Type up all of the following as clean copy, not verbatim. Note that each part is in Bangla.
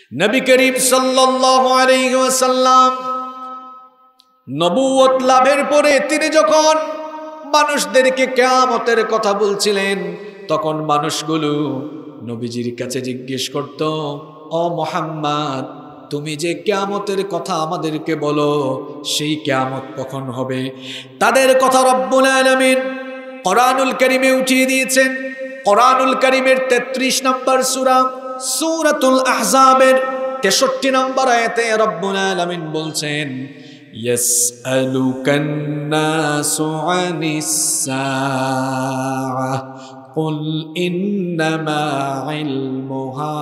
নবী করিম সাল্লাল্লাহু আলাইহি ওয়াসাল্লাম নবুয়ত লাভের পরে তিনি যখন মানুষদেরকে কিয়ামতের কথা বলছিলেন, তখন মানুষগুলো নবীজির কাছে জিজ্ঞেস করত, ও মুহাম্মদ, তুমি যে কিয়ামতের কথা আমাদেরকে বলো, সেই কিয়ামত কখন হবে? তাদের কথা রব্বুল আলামিন কোরআনুল কারীমে উঠিয়ে দিয়েছেন। কোরআনুল কারীমের 33 নম্বর সূরা সূরাতুল আহজাবের 63 নম্বর আয়াতে রব্বুল আলামিন বলছেন, ইয়াসআলুকান নাসু আনিস সাআহ কুল ইন্নামা ইলমুহা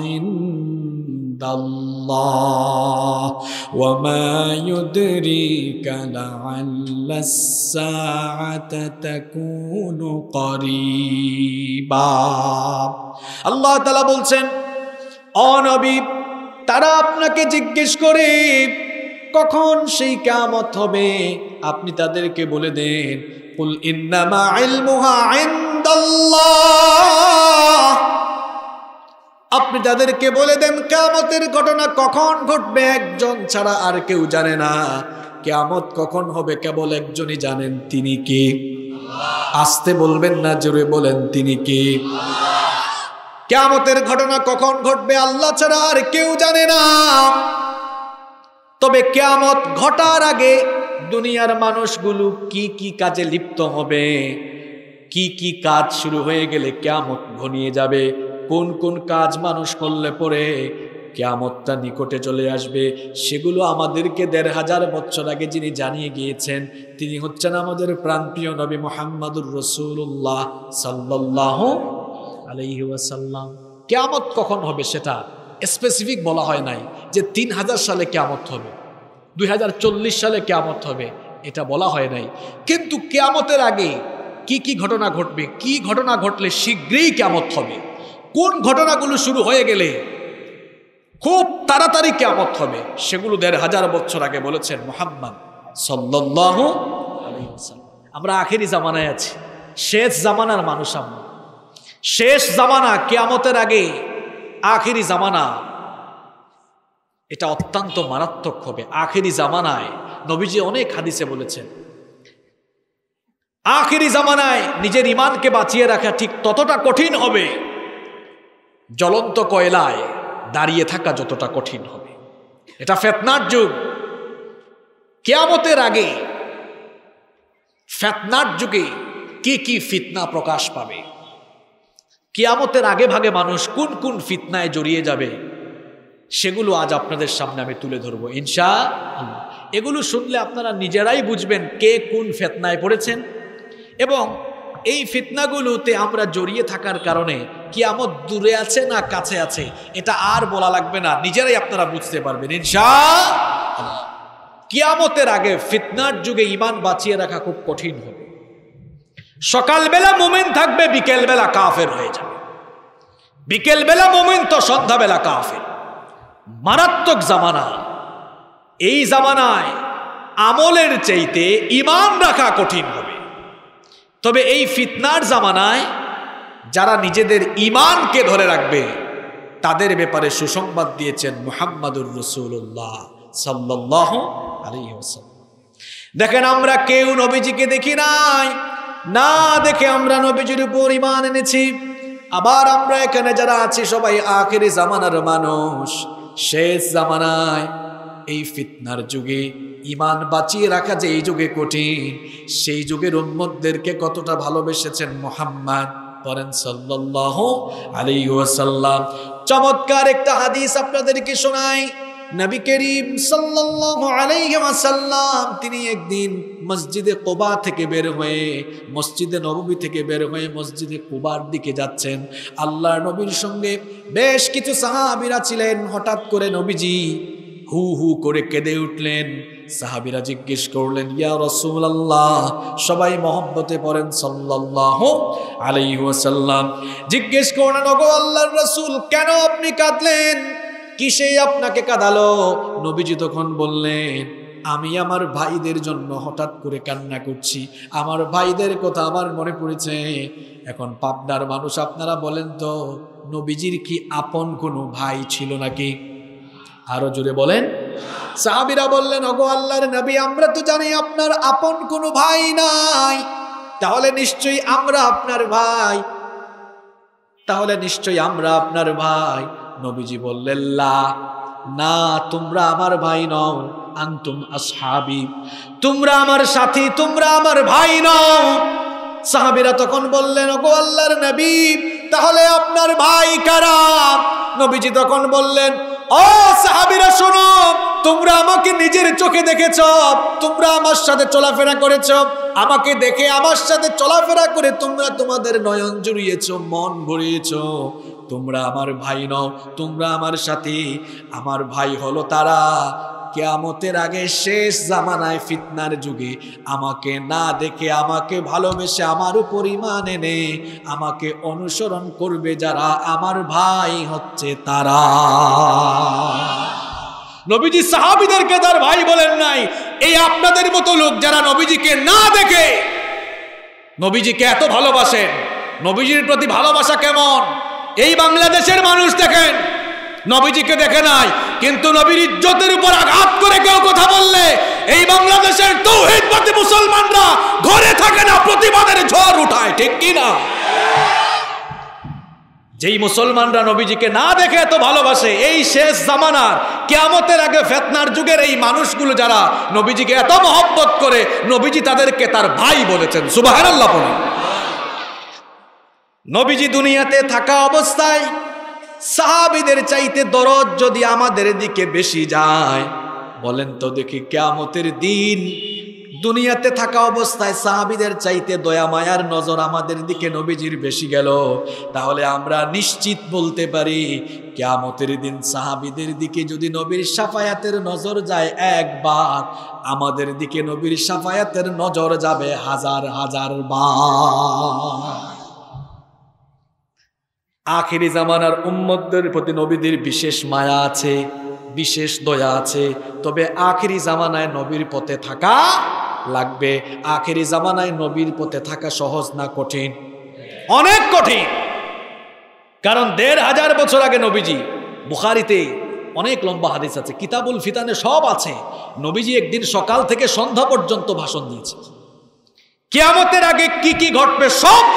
ইনদাল্লাহ ওয়া মা ইউদরিকা লাআল্লাস সাআতা তাকুনু করিবা। আল্লাহ তাআলা বলছেন, ও নবী, তারা আপনাকে জিজ্ঞেস করে কখন সেই কিয়ামত হবে, আপনি তাদেরকে বলে দেন, কুল ইন্নামা ইলমুহা ইনদাল্লাহ। আপনি তাদেরকে বলে দেন কিয়ামতের ঘটনা কখন ঘটবে একজন ছাড়া আর কেউ জানে না। কিয়ামত কখন হবে কেবল একজনই জানেন, তিনি কে? আস্তে বলবেন না, জোরে বলেন, তিনি কে? কিয়ামতের ঘটনা কখন ঘটবে আল্লাহ ছাড়া আর কেউ জানে না। তবে কিয়ামত ঘটার আগে দুনিয়ার মানুষগুলো কি কি কাজে লিপ্ত হবে, কি কি কাজ শুরু হয়ে গেলে কিয়ামত ঘনিয়ে যাবে, কোন কোন কাজ মানুষ করলে পরে কিয়ামতটা নিকটে চলে আসবে, সেগুলো আমাদেরকে ১৫০০ বছর আগে যিনি জানিয়ে গিয়েছেন, তিনি হচ্ছেন আমাদের প্রাণপ্রিয় নবী মুহাম্মদুর রাসূলুল্লাহ সাল্লাল্লাহু আলাইহি ওয়াসাল্লাম। কিয়ামত কখন হবে সেটা স্পেসিফিক বলা হয় নাই, যে ৩০০০ সালে কিয়ামত হবে, ২০৪০ সালে কিয়ামত হবে, এটা বলা হয় নাই। কিন্তু কিয়ামতের আগে কি কি ঘটনা ঘটবে, কি ঘটনা ঘটলে শীঘ্রই কিয়ামত হবে, কোন ঘটনাগুলো শুরু হয়ে গেলে খুব তাড়াতাড়ি কিয়ামত হবে, সেগুলো ১৫০০ বছর আগে বলেছেন মুহাম্মদ সাল্লাল্লাহু আলাইহি ওয়াসাল্লাম। আমরা আখেরি জামানায় আছি, শেষ জামানার মানুষ আমরা। শেষ জামানা, কিয়ামতের আগে আখেরি জামানা, এটা অত্যন্ত মারাত্মক হবে। আখেরি জামানায় নবীজি অনেক হাদিসে বলেছেন, আখেরি জামানায় নিজের ঈমানকে বাঁচিয়ে রাখা ঠিক ততটা কঠিন হবে জ্বলন্ত কয়লায় দাঁড়িয়ে থাকা যতটা কঠিন হবে। এটা ফিতনার যুগ। কিয়ামতের আগে ফিতনার যুগে কি কি ফিতনা প্রকাশ পাবে, কিয়ামতের আগে ভাগে মানুষ কোন কোন ফিতনায় জড়িয়ে যাবে, সেগুলো আজ আপনাদের সামনে আমি তুলে ধরবো ইনশাআল্লাহ। এগুলো শুনলে আপনারা নিজেরাই বুঝবেন কে কোন ফিতনায় পড়েছেন, এবং এই ফিতনাগুলোতে আমরা জড়িয়ে থাকার কারণে কিয়ামত দূরে আছে না কাছে আছে এটা আর বলা লাগবে না, নিজেরাই আপনারা বুঝতে পারবেন ইনশাআল্লাহ। কিয়ামতের আগে ফিতনার যুগে ঈমান বাঁচিয়ে রাখা খুব কঠিন হবে। সকালবেলা মুমিন থাকবে, বিকেলবেলা কাফের হয়ে যাবে, বিকেলবেলা মুমিন তো সন্ধ্যাবেলা কাফের। মারাত্মক জামানা। এই জামানায় আমলের চাইতে ঈমান রাখা কঠিন হবে। তবে এই ফিতনার জামানায় যারা নিজেদের ঈমানকে ধরে রাখবে তাদের ব্যাপারে সুসংবাদ দিয়েছেন মুহাম্মদুর রাসূলুল্লাহ সাল্লাল্লাহু আলাইহি ওয়াসাল্লাম। দেখেন, আমরা কেউ নবীজিকে দেখি নাই, না দেখে আমরা নবীজির উপর ঈমান এনেছি। আবার আমরা এখানে যারা আছি সবাই আখেরি জামানার মানুষ। শেষ জামানায় এই ফিতনার যুগে ঈমান বাঁচিয়ে রাখা যে এই যুগে কঠিন, সেই যুগের উম্মতদেরকে কতটা ভালোবেসেছেন মুহাম্মদ, বলেন সাল্লাল্লাহু আলাইহি ওয়াসাল্লাম। চমৎকার একটা হাদিস আপনাদেরকে শোনাই। নবী করিম সাল্লাল্লাহু আলাইহি ওয়াসাল্লাম তিনি একদিন মসজিদে কুবা থেকে বের হয়ে, মসজিদে নববী থেকে বের হয়ে মসজিদে কুবার দিকে যাচ্ছেন। আল্লাহর নবীর সঙ্গে বেশ কিছু সাহাবীরা ছিলেন। হঠাৎ করে নবীজি হু হু করে কেঁদে উঠলেন। সাহাবীরা জিজ্ঞেস করলেন, ইয়া রাসূলুল্লাহ, সবাই মহব্বতে পড়েন সাল্লাল্লাহু আলাইহি ওয়াসাল্লাম। জিজ্ঞেস করলেন, ওগো আল্লাহর রাসূল, কেন আপনি কাঁদলেন? কিসে আপনাকে কাঁদালো? নবীজি তখন বললেন, আমি আমার ভাইদের জন্য হঠাৎ করে কান্না করছি, আমার ভাইদের কথা আমার মনে পড়েছে। এখন পাবনার মানুষ আপনারা বলেন তো, নবীজির কি আপন কোনো ভাই ছিল নাকি? আরো জোরে বলেন। সাহাবীরা বললেন, ওগো আল্লাহর নবী, আমরা তো জানি আপনার আপন কোনো ভাই নাই, তাহলে নিশ্চয়ই আমরা আপনার ভাই, তাহলে নিশ্চয়ই আমরা আপনার ভাই। নবীজি বললেন, লা, না, তোমরা আমার ভাই নও, আনতুম আসহাবি, তোমরা আমার সাথী, তোমরা আমার ভাই নও। সাহাবীরা তখন বললেন, ওগো আল্লাহর নবী, তাহলে আপনার ভাই কারা? নবীজি তখন বললেন, ও সাহাবীরা শোনো, তোমরা আমাকে নিজের চোখে দেখেছ, তোমরা আমার সাথে চলাফেরা করেছ, আমাকে দেখে আমার সাথে চলাফেরা করে তোমরা তোমাদের নয়ন জুড়িয়েছ, মন ভরিয়েছ, তোমরা আমার ভাই নও, তোমরা আমার সাথী। আমার ভাই হলো তারা কিয়ামতের আগে শেষ জামানায় ফিতনার যুগে আমাকে না দেখে, আমাকে ভালোবেসে আমার উপর ঈমান এনে আমাকে অনুসরণ করবে যারা, আমার ভাই হচ্ছে তারা। নবীজি সাহাবীদেরকে তার ভাই বলেন নাই। এই আপনাদের মতো লোক যারা নবীজিকে না দেখে নবীজিকে এত ভালোবাসেন, নবীজির প্রতি ভালোবাসা কেমন এই বাংলাদেশের মানুষ দেখেন, নবীজিকে দেখে নাই, কিন্তু নবীর ইজ্জতের উপর আঘাত করে কেউ কথা বললে এই বাংলাদেশের তাওহীদবাদী মুসলমানরা ঘরে থাকে না, প্রতিবাদের ঝড় উঠায়, ঠিক কি না? যেই মুসলমানরা নবীজিকে না দেখে এত ভালোবাসে, এই শেষ জামানার কিয়ামতের আগে ফিতনার যুগের এই মানুষগুলো যারা নবীজিকে এত মহব্বত করে, নবীজি তাদেরকে তার ভাই বলেছেন। সুবহানাল্লাহ বলেন। নবীজি দুনিয়াতে থাকা অবস্থায় সাহাবীদের চাইতে দরদ যদি আমাদের দিকে বেশি যায়, বলেন তো দেখি, কিয়ামতের দিন দুনিয়াতে থাকা অবস্থায় সাহাবীদের চাইতে দয়া মায়ার নজর আমাদের দিকে নবীজির বেশি গেল, তাহলে আমরা নিশ্চিত বলতে পারি কিয়ামতের দিন সাহাবীদের দিকে যদি নবীর শাফায়াতের নজর যায় একবার, আমাদের দিকে নবীর শাফায়াতের নজর যাবে হাজার হাজার বার। আখিরি জামানার উম্মতদের প্রতি নবীদের বিশেষ মায়া আছে, বিশেষ দয়া আছে, তবে আখিরি জামানায় নবীর পথে থাকা লাগবে। আখিরি জামানায় নবীর পথে থাকা সহজ না কঠিন? অনেক কঠিন। কারণ ১৫০০ বছর আগে নবীজি, বুখারীতে অনেক লম্বা হাদিস আছে, কিতাবুল ফিতানে সব আছে, নবীজি একদিন সকাল থেকে সন্ধ্যা পর্যন্ত ভাষণ দিয়েছে। কিয়ামতের আগে কি কি ঘটবে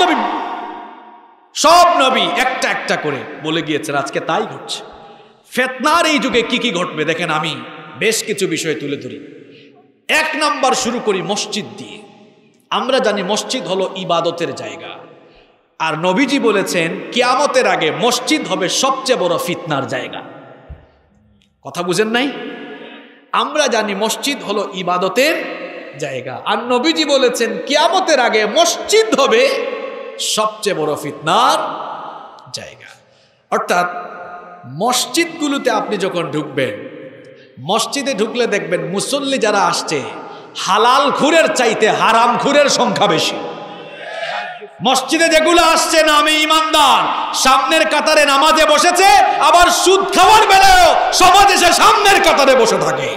সব নবী একটা একটা করে বলে গিয়েছেন, আজকে তাই ঘটছে। ফিতনার এই যুগে কি কি ঘটবে দেখেন, আমি বেশ কিছু বিষয় তুলে ধরি। ১ নাম্বার শুরু করি মসজিদ দিয়ে। আমরা জানি মসজিদ হলো ইবাদতের জায়গা, আর নবীজি বলেছেন কিয়ামতের আগে মসজিদ হবে সবচেয়ে বড় ফিতনার জায়গা। কথা বুঝেন নাই? আমরা জানি মসজিদ হলো ইবাদতের জায়গা, আর নবীজি বলেছেন কিয়ামতের আগে মসজিদ হবে সবচেয়ে বড় ফিতনার জায়গা। অর্থাৎ মসজিদগুলোতে আপনি যখন ঢুকবেন, মসজিদে ঢুকলে দেখবেন মুসল্লি যারা আসছে হালাল খুরের চাইতে হারাম খুরের সংখ্যা বেশি। মসজিদে যেগুলো আসছে নামে ইমানদার, সামনের কাতারে নামাজে বসেছে, আবার সুদ খাওয়ার বেলায়ও সমাজ এসে সামনের কাতারে বসে থাকে।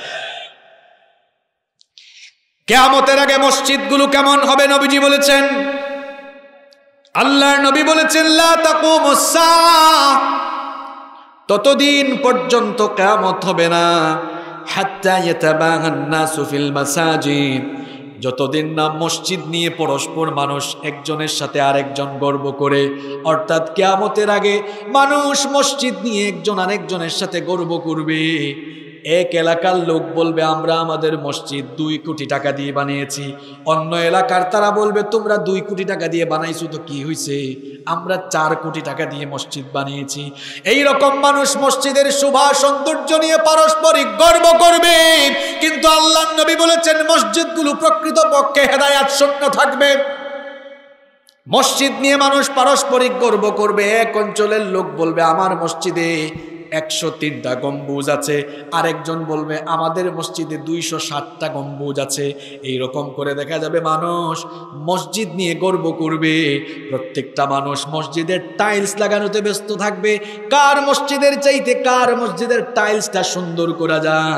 কিয়ামতের আগে মসজিদগুলো কেমন হবে নবীজি বলেছেন, আল্লাহর নবী বলেছেন, লা তাকুমুস সাআহ, ততদিন পর্যন্ত কিয়ামত হবে না, হাত্তা ইয়াতাবাহান নাসু ফিল মাসাজিদ, যতদিন না মসজিদ নিয়ে পরস্পর মানুষ একজনের সাথে আরেকজন গর্ব করে। অর্থাৎ কিয়ামতের আগে মানুষ মসজিদ নিয়ে একজন আরেকজনের সাথে গর্ব করবে। এক এলাকার লোক বলবে আমরা আমাদের মসজিদ 2 কোটি টাকা দিয়ে বানিয়েছি, অন্য এলাকার তারা বলবে তোমরা 2 কোটি টাকা দিয়ে বানাইছো তো কি হয়েছে, আমরা 4 কোটি টাকা দিয়ে মসজিদ বানিয়েছি। এই রকম মানুষ মসজিদের শোভা সৌন্দর্য নিয়ে পারস্পরিক গর্ব করবে। কিন্তু আল্লাহর নবী বলেছেন মসজিদগুলো প্রকৃতপক্ষে হেদায়েত শূন্য থাকবে। মসজিদ নিয়ে মানুষ পারস্পরিক গর্ব করবে। এক অঞ্চলের লোক বলবে আমার মসজিদে 103টা গম্বুজ আছে, আরেকজন বলবে আমাদের মসজিদে 260টা গম্বুজ আছে। এইরকম করে দেখা যাবে মানুষ মসজিদ নিয়ে গর্ব করবে। প্রত্যেকটা মানুষ মসজিদের টাইলস লাগানোতে ব্যস্ত থাকবে, কার মসজিদের চাইতে কার মসজিদের টাইলসটা সুন্দর করা যায়,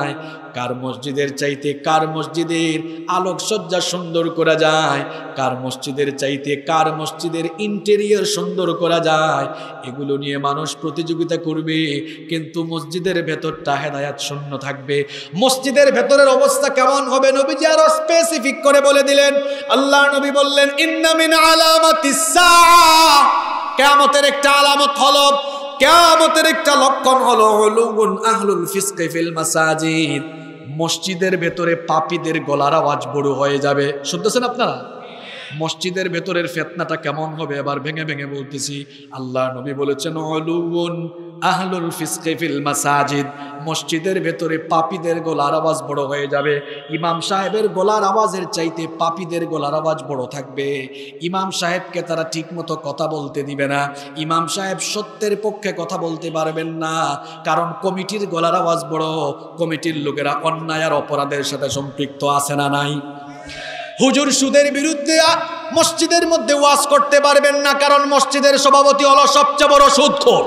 কার মসজিদের চাইতে কার মসজিদের আলোকসজ্জা সুন্দর করা যায়, কার মসজিদের চাইতে কার মসজিদের ইন্টেরিয়র সুন্দর করা যায়, এগুলো নিয়ে মানুষ প্রতিযোগিতা করবে। কিন্তু মসজিদের ভেতরটা হেদায়াত শূন্য থাকবে। মসজিদের ভেতরের অবস্থা কেমন হবে নবীজি আরো স্পেসিফিক করে বলে দিলেন। আল্লাহ নবী বললেন, ইন্না মিন আলামাতিস সাআ, কিয়ামতের একটা আলামত হলো, কিয়ামতের একটা লক্ষণ হলো উলুগুন আহলুল ফিসকি ফিল মাসাজিদ, মসজিদের ভেতরে পাপীদের গলার আওয়াজ বড় হয়ে যাবে। শুনতেছেন আপনারা? মসজিদের ভেতরের ফিতনাটা কেমন হবে এবার ভেঙে ভেঙে বলতেছি। আল্লাহ নবী বলেছেন উলুগুন আহলুল ফিসকি ফিল মাসাজিদ, মসজিদের ভেতরে পাপীদের গলার আওয়াজ বড় হয়ে যাবে। ইমাম সাহেবের গলার আওয়াজের চাইতে পাপীদের গলার আওয়াজ বড় থাকবে। ইমাম সাহেবকে তারা ঠিকমতো কথা বলতে দিবে না। ইমাম সাহেব সত্যের পক্ষে কথা বলতে পারবেন না, কারণ কমিটির গলার আওয়াজ বড়। কমিটির লোকেরা অন্যায় আর অপরাধের সাথে সম্পৃক্ত আছে না নাই? হুজুর সুদের বিরুদ্ধে মসজিদের মধ্যে ওয়াজ করতে পারবেন না, কারণ মসজিদের সভাপতি হলো সবচেয়ে বড় সুদখোর।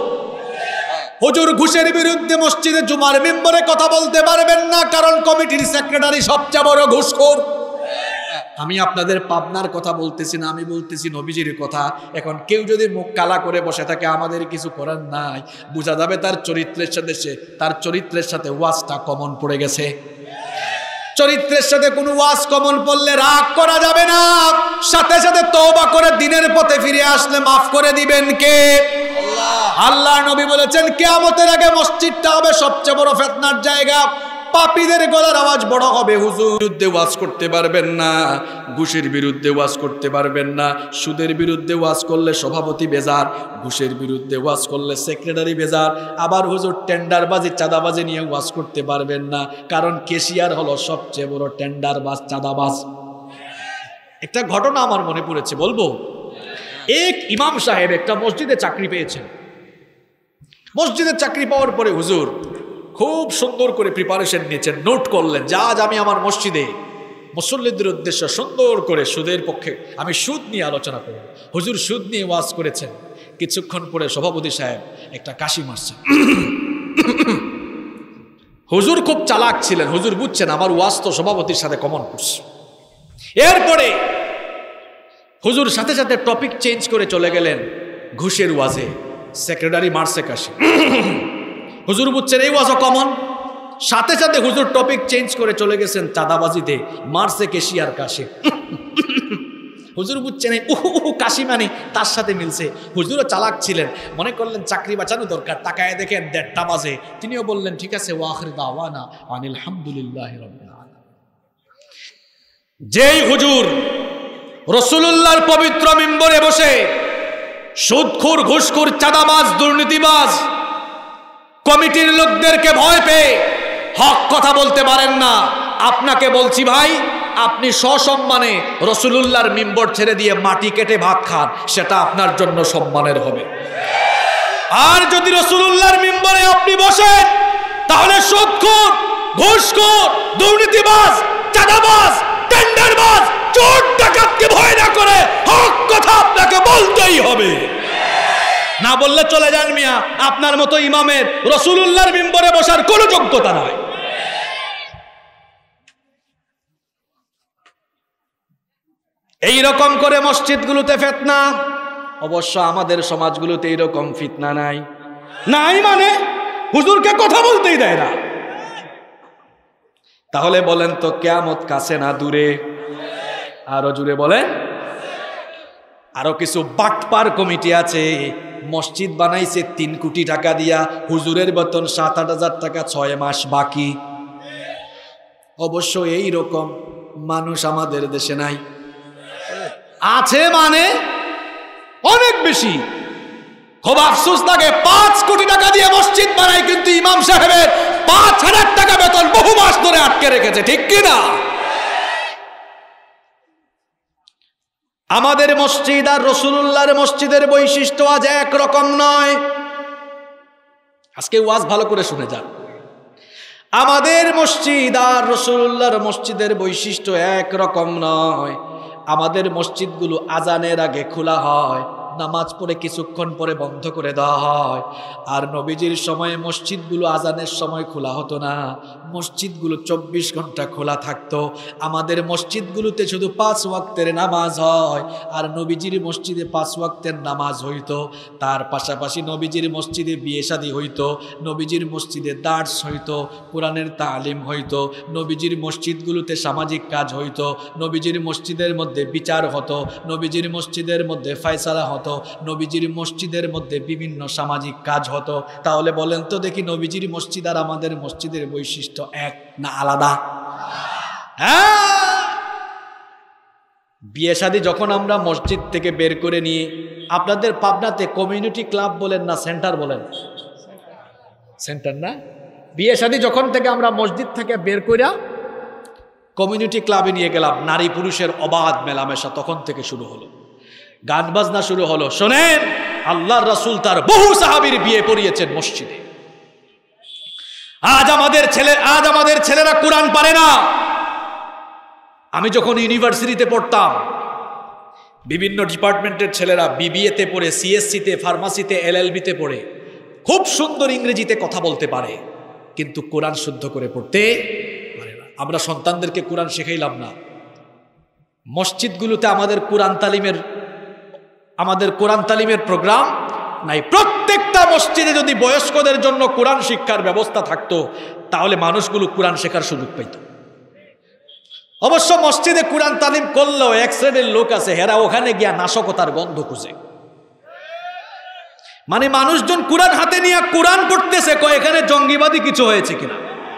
হুজুর ঘুষের বিরুদ্ধে মসজিদে জুমার মেম্বরে কথা বলতে পারবেন না, কারণ কমিটির সেক্রেটারি সবচেয়ে বড় ঘুষখোর। আমি আপনাদের পাবনার কথা বলতেছি না, আমি বলতেছি নবীজির কথা। এখন কেউ যদি মুখ কালা করে বসে থাকে, আমাদের কিছু করার নাই, বোঝা যাবে তার চরিত্রের সাথে ওয়াজটা কমন পড়ে গেছে। চরিত্রের সাথে কোনো ওয়াজ কমন পড়লে রাগ করা যাবে না, সাথে সাথে তওবা করে দিনের পথে ফিরে আসলে মাফ করে দিবেন কে? আল্লাহ নবী বলেছেন, কিয়ামতের আগে মসজিদটা হবে সবচেয়ে বড় ফিতনার জায়গা। পাপীদের গলার আওয়াজ বড় হবে। হুজুর বিরুদ্ধে ওয়াজ করতে পারবেন না, ঘুষের বিরুদ্ধে ওয়াজ করতে পারবেন না, সুদের বিরুদ্ধে ওয়াজ করলে সভাপতি বেজার, ঘুষের বিরুদ্ধে ওয়াজ করলে সেক্রেটারি বেজার, আবার হুজুর টেন্ডারবাজি চাঁদাবাজি নিয়ে ওয়াজ করতে পারবেন না, কারণ কেশিয়ার হলো সবচেয়ে বড় টেন্ডারবাজ চাঁদাবাজ। একটা ঘটনা আমার মনে পড়েছে, বলবো। এক ইমাম সাহেব একটা মসজিদে চাকরি পেয়েছেন। মসজিদের চাকরি পাওয়ার পরে হুজুর খুব সুন্দর করে প্রিপারেশন নিয়েছেন, নোট করলেন যে আজ আমি আমার মসজিদে মুসল্লিদের উদ্দেশ্যে সুন্দর করে সুদের পক্ষে আমি সুদ নিয়ে আলোচনা করব। হুজুর সুদ নিয়ে ওয়াজ করেছেন। কিছুক্ষণ পরে সভাপতি সাহেব একটা কাশি মারছেন। হুজুর খুব চালাক ছিলেন, হুজুর বুঝছেন আমার ওয়াজ তো সভাপতির সাথে কমন করছে। এরপরে হুজুর সাথে সাথে টপিক চেঞ্জ করে চলে গেলেন ঘুষের ওয়াজে। সেক্রেটারি মারছে কাশি, হুজুর বুঝছেন এই ওয়াজও কমন। সাথে সাথে হুজুর টপিক চেঞ্জ করে চলে গেছেন চাঁদাবাজিতে, মারছে কেশিয়ার কাশি। হুজুর বুঝছেন কাশি মানে তার সাথে মিলছে। হুজুরও চালাক ছিলেন, মনে করলেন চাকরি বাঁচানো দরকার। তাকায় দেখেন 1:30 বাজে। তিনিও বললেন ঠিক আছে, ওয়া আখিরু দাওয়ানা আনিল হামদুলিল্লাহি রাব্বিল আলামিন। যেই হুজুর রাসূলুল্লাহর পবিত্র মিম্বরে বসে সুদখোর, ঘুষখোর, চাঁদাবাজ, দুর্নীতিবাজ কমিটির লোকদেরকে ভয় পেয়ে হক কথা বলতে পারেন না, আপনাকে বলছি ভাই, আপনি সসম্মানে রাসূলুল্লাহর মিম্বর ছেড়ে দিয়ে মাটি কেটে ভাত খান, সেটা আপনার জন্য সম্মানের হবে। আর যদি রাসূলুল্লাহর মিম্বরে আপনি বসেন, তাহলে সুদখোর, ঘুষখোর, দুর্নীতিবাজ, চাঁদাবাজ, টেন্ডারবাজ, চোর ডাকাতকে ভয় না করে হক কথা আপনাকে বলতেই হবে। না বললে চলে যান মিয়া, আপনার মতো ইমামের রাসূলুল্লাহর মিম্বরে বসার কোনো যোগ্যতা নাই। এই রকম করে মসজিদগুলোতে ফিতনা, অবশ্য আমাদের সমাজগুলোতে এইরকম ফিতনা নাই। নাই মানে হুজুরকে কথা বলতেই দেয় না। তাহলে বলেন তো কিয়ামত কাছে না দূরে? আরো জুড়ে বলেন। আরো কিছু বাটপার কমিটি আছে, মসজিদ বানাইছে 3 কোটি টাকা দিয়া, হুজুরের বেতন 7-8 হাজার টাকা 6 মাস বাকি। অবশ্য এই রকম মানুষ আমাদের দেশে নাই, আছে মানে অনেক বেশি। খুব আফসোস লাগে, 5 কোটি টাকা দিয়ে মসজিদ বানায়, কিন্তু ইমাম সাহেবের 5,000 টাকা বেতন বহু মাস ধরে আটকে রেখেছে, ঠিক কিনা? আমাদের মসজিদ আর রাসূলুল্লাহর মসজিদের বৈশিষ্ট্য আজ একরকম নয়। আজকে ওয়াজ ভালো করে শুনে যান। আমাদের মসজিদ আর রাসূলুল্লাহর মসজিদের বৈশিষ্ট্য একরকম নয়। আমাদের মসজিদগুলো আজানের আগে খোলা হয়, নামাজ পড়ে কিছুক্ষণ পরে বন্ধ করে দেওয়া হয়। আর নবীজির সময়ে মসজিদগুলো আজানের সময় খোলা হতো না, মসজিদগুলো 24 ঘন্টা খোলা থাকতো। আমাদের মসজিদগুলোতে শুধু 5 ওয়াক্তের নামাজ হয়, আর নবীজির মসজিদে 5 ওয়াক্তের নামাজ হইতো। তার পাশাপাশি নবীজির মসজিদে বিয়ে শাদী হইতো, নবীজির মসজিদে দার্স হইতো, কোরআনের তালিম হইতো, নবীজির মসজিদগুলোতে সামাজিক কাজ হইতো, নবীজির মসজিদের মধ্যে বিচার হতো, নবীজির মসজিদের মধ্যে ফয়সালা হতো, নবীজির মসজিদের মধ্যে বিভিন্ন সামাজিক কাজ হতো। তাহলে বলেন তো দেখি, নবীজির মসজিদ আর আমাদের মসজিদের বৈশিষ্ট্য এক না আলাদা? হ্যাঁ, বিয়ে শাদী যখন আমরা মসজিদ থেকে বের করে নিয়ে, আপনাদের পাবনাতে কমিউনিটি ক্লাব বলেন না সেন্টার বলেন? সেন্টার না? বিয়ে শাদী যখন থেকে আমরা মসজিদ থেকে বের করে কমিউনিটি ক্লাবে নিয়ে গেলাম, নারী পুরুষের অবাধ মেলামেশা তখন থেকে শুরু হলো, গান বাজনা শুরু হলো। শোনেন, আল্লাহর রাসূল তার বহু সাহাবীর বিয়ে পড়িয়েছেন মসজিদে। আজ আমাদের ছেলেরা কোরআন পারে না। আমি যখন ইউনিভার্সিটিতে পড়তাম, বিভিন্ন ডিপার্টমেন্টের ছেলেরা বিবিএতে পড়ে, সিএসসিতে, ফার্মাসিতে, এলএলবিতে পড়ে খুব সুন্দর ইংরেজিতে কথা বলতে পারে, কিন্তু কোরআন শুদ্ধ করে পড়তে পারে না। আমরা সন্তানদেরকে কোরআন শেখাইলাম না। মসজিদগুলোতে আমাদের কোরআন তালিমের প্রোগ্রাম নাই। প্রত্যেকটা মসজিদে যদি বয়স্কদের জন্য কোরআন শিক্ষার ব্যবস্থা থাকতো, তাহলে মানুষগুলো কোরআন শেখার সুযোগ পাইত। অবশ্য মসজিদে কোরআন তালিম করলেও এক শ্রেণীর লোক আছে, হেরা ওখানে গিয়া নাশকতার গন্ধ খুঁজে। মানে মানুষজন কোরআন হাতে নিয়ে কোরআন পড়তেছে, কয় এখানে জঙ্গিবাদী কিছু হয়েছে কিনা।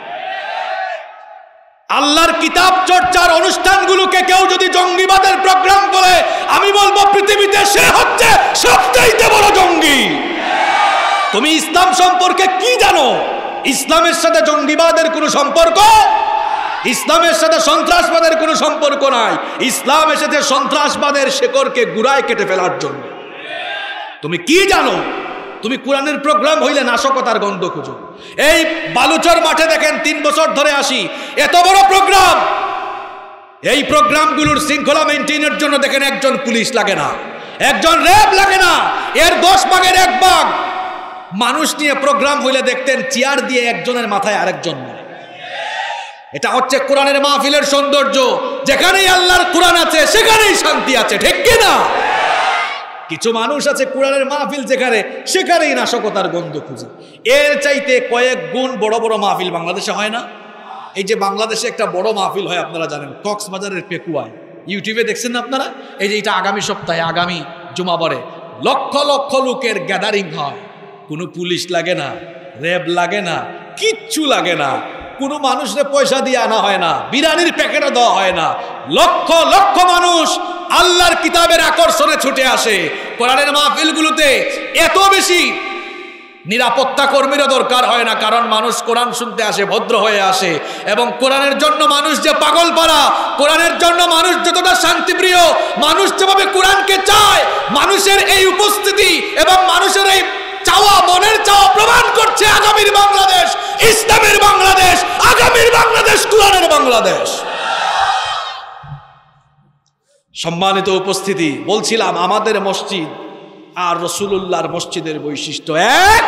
আল্লাহর কিতাব চর্চার অনুষ্ঠানগুলোকে কেউ যদি জঙ্গিবাদের প্রোগ্রাম করে, আমি বলবো পৃথিবীতে সে হচ্ছে সবচাইতে বড় জঙ্গি। তুমি ইসলাম সম্পর্কে কি জানো? ইসলামের সাথে জঙ্গিবাদের কোনো সম্পর্ক, ইসলামের সাথে সন্ত্রাসবাদের কোনো সম্পর্ক নাই। ইসলাম এসেছে সন্ত্রাসবাদের শেকড়কে গুড়ায় কেটে ফেলার জন্য। তুমি কি জানো? তুমি কোরআনের প্রোগ্রাম হইলে নাশকতার গন্ধ খুঁজো। এই বালুচর মাঠে দেখেন 3 বছর ধরে আসি, এত বড় প্রোগ্রাম। এই প্রোগ্রামগুলোর শৃঙ্খলা মেনটেনের জন্য দেখেন একজন পুলিশ লাগে না, একজন র্যাব লাগে না, এর 10 ভাগের 1 ভাগ মানুষ নিয়ে প্রোগ্রাম হইলে দেখতেন চেয়ার দিয়ে একজনের মাথায় আরেকজন মারে। এটা হচ্ছে কোরআনের মাহফিলের সৌন্দর্য। যেখানেই আল্লাহর কোরআন আছে সেখানেই শান্তি আছে, ঠিক কি না? কিছু মানুষ আছে কোরআনের মাহফিল যেখানে, সেখানেই নাশকতার গন্ধ খুঁজে। এর চাইতে কয়েক গুণ বড় বড় মাহফিল বাংলাদেশে হয় না? এই যে বাংলাদেশে একটা বড় মাহফিল হয়, আপনারা জানেন, কক্সবাজারের পেকুয়ায়। ইউটিউবে দেখছেন না আপনারা? এই যে এটা আগামী সপ্তাহে, আগামী জুমাবারে লক্ষ লক্ষ লোকের গ্যাদারিং হয়। কোনো পুলিশ লাগে না, র্যাব লাগে না, কিচ্ছু লাগে না, কোনো মানুষের পয়সা দিয়ে আনা হয় না, বিরিয়ানির প্যাকেটও দেওয়া হয় না। লক্ষ লক্ষ মানুষ আল্লাহর কিতাবের আকর্ষণে ছুটে আসে। কোরআনের মাহফিলগুলোতে এত বেশি নিরাপত্তা কর্মীরও দরকার হয় না, কারণ মানুষ কোরআন শুনতে আসে, ভদ্র হয়ে আসে। এবং কোরআনের জন্য মানুষ যে পাগল পারা, কোরআনের জন্য মানুষ যতটা শান্তিপ্রিয়, মানুষ যেভাবে কোরআনকে চায়, মানুষের এই উপস্থিতি এবং মানুষের এই চাওয়া, মনের চাওয়া প্রমাণ করছে আগামীর বাংলাদেশ ইসলামের বাংলাদেশ, আগামীর বাংলাদেশ কোরআনের বাংলাদেশ। সম্মানিত উপস্থিতি, বলছিলাম আমাদের মসজিদ আর রাসূলুল্লাহর মসজিদের বৈশিষ্ট্য এক।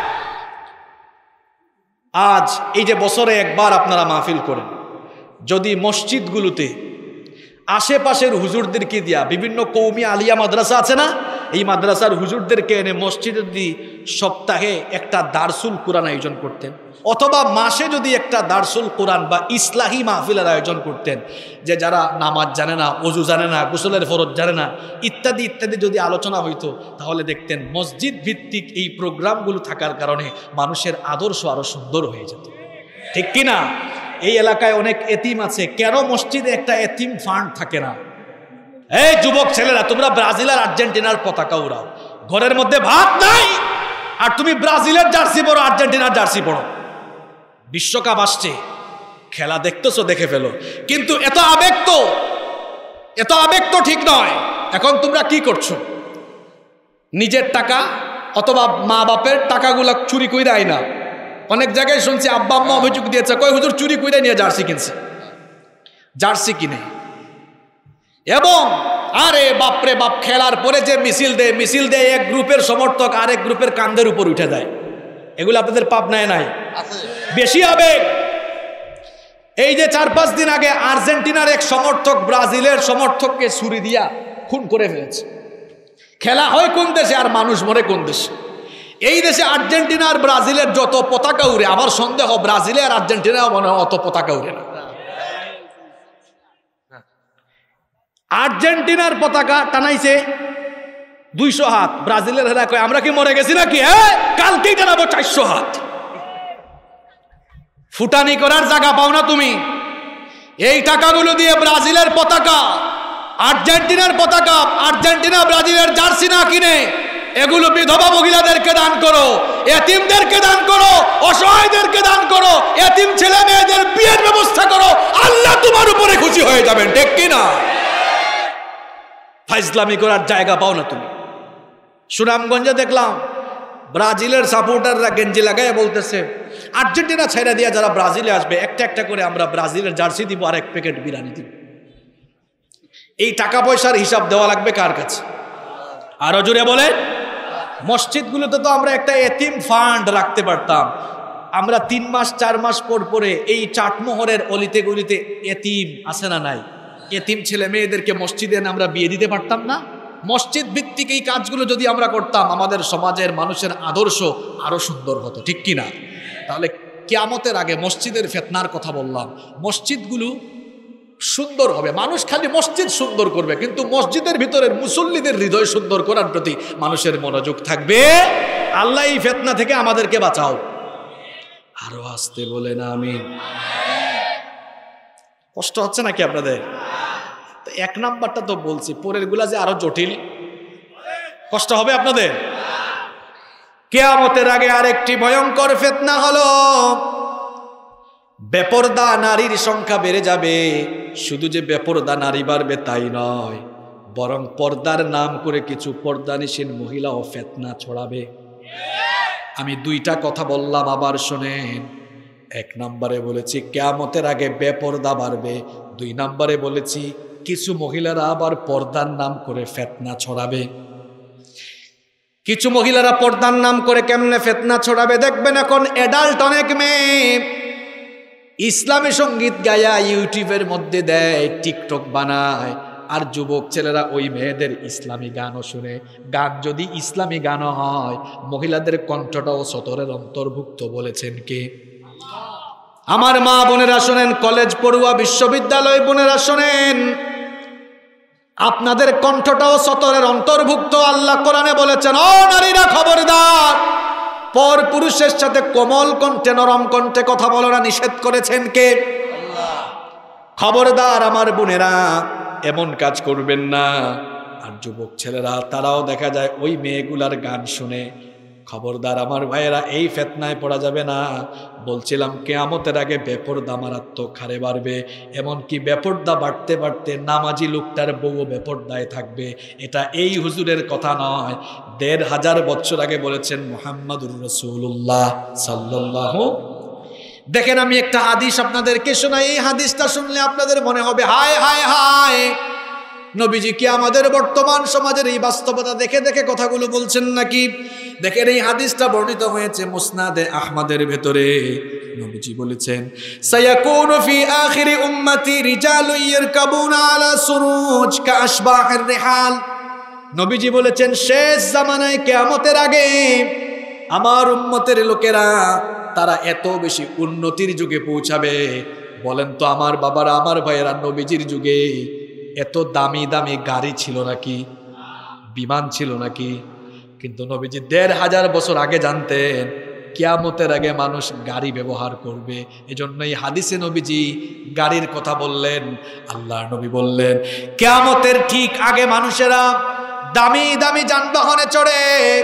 আজ এই যে বছরে একবার আপনারা মাহফিল করেন, যদি মসজিদগুলোতে আশেপাশের হুজুরদেরকে দিয়া, বিভিন্ন কওমি আলিয়া মাদ্রাসা আছে না, এই মাদ্রাসার হুজুরদেরকে এনে মসজিদে যদি সপ্তাহে একটা দারসুল কোরআন আয়োজন করতেন, অথবা মাসে যদি একটা দারসুল কোরআন বা ইসলাহি মাহফিলের আয়োজন করতেন, যে যারা নামাজ জানে না, ওযু জানে না, গোসলের ফরজ জানে না, ইত্যাদি ইত্যাদি যদি আলোচনা হইতো, তাহলে দেখতেন মসজিদ ভিত্তিক এই প্রোগ্রামগুলো থাকার কারণে মানুষের আদর্শ আরো সুন্দর হয়ে যেত, ঠিক কিনা? এই এলাকায় অনেক এতিম আছে, কেন মসজিদে একটা এতিম ফান্ড থাকে না? এই যুবক ছেলেরা, তোমরা ব্রাজিল আর আর্জেন্টিনার পতাকা উড়াও, ঘরের মধ্যে ভাত নাই, আর তুমি ব্রাজিলের জার্সি পরো, আর্জেন্টিনার জার্সি পরো। বিশ্বকাপ আসছে, খেলা দেখতেছো, দেখে ফেলো, কিন্তু এত আবেগ তো ঠিক নয়। এখন তোমরা কি করছো? নিজের টাকা অথবা মা বাপের টাকাগুলা চুরি কইরা আইনা। অনেক জায়গায় শুনছি আব্বা আম্মা অভিযোগ দিয়েছে, কই হুজুর চুরি কইরা নিয়ে জার্সি কিনছে, জার্সি কিনে। এবং আরে বাপরে বাপ, খেলার পরে যে মিছিল দেয় এক গ্রুপের সমর্থক আরেক গ্রুপের কান্দের উপর উঠে যায়। এগুলো আপনাদের পাবনায় নাই? বেশি আবেগ। এই যে 4-5 দিন আগে আর্জেন্টিনার এক সমর্থক ব্রাজিলের সমর্থককে ছুরি দিয়া খুন করে ফেলেছে। খেলা হয় কোন দেশে আর মানুষ মরে কোন দেশে? এই দেশে আর্জেন্টিনা আর ব্রাজিলের যত পতাকা উড়ে, আমার সন্দেহ ব্রাজিলে আর আর্জেন্টিনাও মনে হয় অত পতাকা উড়ে না। আর্জেন্টিনার পতাকা টানাইছে 200 হাত, ব্রাজিলের হেরা কয় আমরা কি মরে গেছি নাকি? কালকেই টানাবো 400 হাত। ফুটানি করার জায়গা পাও না তুমি। এই টাকাগুলো দিয়ে ব্রাজিলের পতাকা, আর্জেন্টিনার পতাকা, আর্জেন্টিনা ব্রাজিলের জার্সি না কিনে এগুলো বিধবা মহিলাদেরকে দান করো, এতিমদেরকে দান করো, অসহায়দেরকে দান করো, এতিম ছেলে মেয়েদের বিয়ের ব্যবস্থা করো। আল্লাহ তোমার উপরে খুশি হয়ে যাবেন, ঠিক কিনা? ফাইজলামি করার জায়গা পাও না তুমি। সুনামগঞ্জে দেখলাম ব্রাজিলের সাপোর্টাররা গেঞ্জি লাগায় বলতেছে আর্জেন্টিনা ছেড়ে দিয়ে যারা ব্রাজিলে আসবে একটা একটা করে আমরা ব্রাজিলের জার্সি দিব আর 1 প্যাকেট বিরিয়ানি দিব। এই টাকা পয়সার হিসাব দেওয়া লাগবে কার কাছে? আরো জোরে বলে। মসজিদগুলোতে তো আমরা একটা এতিম ফান্ড রাখতে পারতাম। আমরা 3 মাস 4 মাস পর পরে এই চাটমোহরের অলিতে গলিতে এতিম আছে না নাই, এতিম ছেলে মেয়েদেরকে মসজিদে এনে আমরা বিয়ে দিতে পারতাম না? মসজিদ ভিত্তিক এই কাজগুলো যদি আমরা করতাম আমাদের সমাজের মানুষের আদর্শ আরো সুন্দর হতো, ঠিক কিনা? তাহলে কিয়ামতের আগে মসজিদের ফিতনার কথা বললাম। মসজিদগুলো সুন্দর হবে, মানুষ খালি মসজিদ সুন্দর করবে, কিন্তু মসজিদের ভিতরের মুসল্লিদের হৃদয় সুন্দর করার প্রতি মানুষের মনোযোগ থাকবে। আল্লাহ এই ফিতনা থেকে আমাদেরকে বাঁচাও। আরো আসতে বলেন আমিন। কষ্ট হচ্ছে নাকি আপনাদের? 1 নাম্বারটা তো বলছি, পরের গুলা যে আরো জটিল। কষ্ট হবে আপনাদের? কিয়ামতের আগে আরেকটি ভয়ঙ্কর ফিতনা হলো বেপরদা নারীর সংখ্যা বেড়ে যাবে। শুধু যে বেপরদা নারী বাড়বে তাই নয়, বরং পর্দার নাম করে কিছু পর্দানিসীন মহিলাও ফিতনা ছড়াবে। আমি 2টা কথা বললাম, আবার শোনেন। 1 নম্বরে বলেছি কিয়ামতের আগে বেপরদা বাড়বে, 2 নম্বরে বলেছি কিছু মহিলারা আবার পর্দার নাম করে ফিতনা ছড়াবে। কিছু মহিলারা পর্দার নাম করে কেমনে ফিতনা ছড়াবে দেখবেন। এখন অ্যাডাল্ট অনেক মেয়ে ইসলামী সঙ্গীত গায়া ইউটিউবের মধ্যে দেয়, টিকটক বানায়, আর যুবক ছেলেরা ওই মেয়েদের ইসলামী গানও শুনে। গান যদি ইসলামী গানও হয়, মহিলাদের কণ্ঠটাও সতরের অন্তর্ভুক্ত বলেছেন কে? আমার মা বোনেরা শোনেন, কলেজ পড়ুয়া বিশ্ববিদ্যালয় বোনেরা শোনেন, আপনাদের কণ্ঠটাও সতরের অন্তর্ভুক্ত। আল্লাহ কোরআনে বলেছেন, ও নারীরা খবরদার, পর পুরুষের সাথে কোমল কণ্ঠে নরম কণ্ঠে কথা বলো না, নিষেধ করেছেন কে? আল্লাহ। খবরদার আমার বোনেরা এমন কাজ করবেন না। আর যুবক ছেলেরা তারাও দেখা যায় ওই মেয়েগুলার গান শুনে। খবরদার আমার ভাইয়েরা, এই ফিতনায় পড়া যাবে না। বলছিলাম কিয়ামতের আগে বেপরদা মারাত্মক হারে বাড়বে। এমনকি বেপরদা বাড়তে বাড়তে নামাজি লোকটার বউও বেপরদায় থাকবে। এটা এই হুজুরের কথা নয়, 1500 বছর আগে বলেছেন মুহাম্মাদুর রাসূলুল্লাহ সাল্লাল্লাহু। দেখেন আমি একটা হাদিস আপনাদেরকে শোনাই। এই হাদিসটা শুনলে আপনাদের মনে হবে হায় হায় হায়, নবীজি কি আমাদের বর্তমান সমাজের এই বাস্তবতা দেখে দেখে কথাগুলো বলছেন নাকি? দেখেন এই হাদিসটা বর্ণিত হয়েছে মুসনাদে আহমদের ভেতরে। নবীজি বলেছেন, সায়াকুনু ফি আখিরি উম্মতি রিজালুন ইয়ারকাবুনা আলা সুরুজ কাআশবাহির রিহাল। নবীজি বলেছেন শেষ জামানায় কিয়ামতের আগে আমার উম্মতের লোকেরা তারা এত বেশি উন্নতির যুগে পৌঁছাবে। বলেন তো আমার বাবারা, আমার ভাইয়েরা, নবীজির যুগে এত দামি দামি গাড়ি ছিল নাকি? বিমান ছিল নাকি? কিন্তু নবীজি 1500 বছর আগে জানতেন কিয়ামতের আগে মানুষ গাড়ি ব্যবহার করবে। এজন্যই হাদিসে নবীজি গাড়ির কথা বললেন। আল্লাহর নবী বললেন কিয়ামতের ঠিক আগে মানুষেরা দামি দামি যানবাহনে চড়ে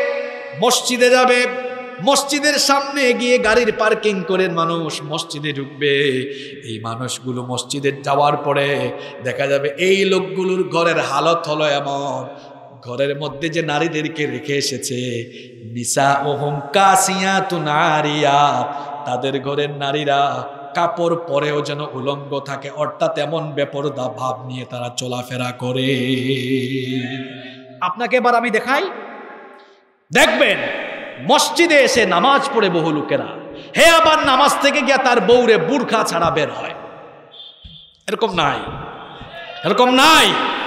মসজিদে যাবে। মসজিদের সামনে গিয়ে গাড়ির পার্কিং করে মানুষ মসজিদে ঢুকবে। এই মানুষগুলো মসজিদে যাওয়ার পরে দেখা যাবে এই লোকগুলোর ঘরের হালত হলো এমন, ঘরের মধ্যে যে নারীদেরকে রেখে এসেছে, নিসাউহুম কাসিয়াতুন আরিয়াত, তাদের ঘরের নারীরা কাপড় পরেও যেন উলঙ্গ থাকে, অর্থাৎ এমন বেপরদা ভাব নিয়ে তারা চলাফেরা করে। আপনাকে এবার আমি দেখাই, দেখবেন মসজিদে এসে নামাজ পড়ে বহু লোকেরা, হে আবার নামাজ থেকে গিয়ে তার বউরে বুরখা ছাড়া বের হয়। এরকম নাই, এরকম নাই।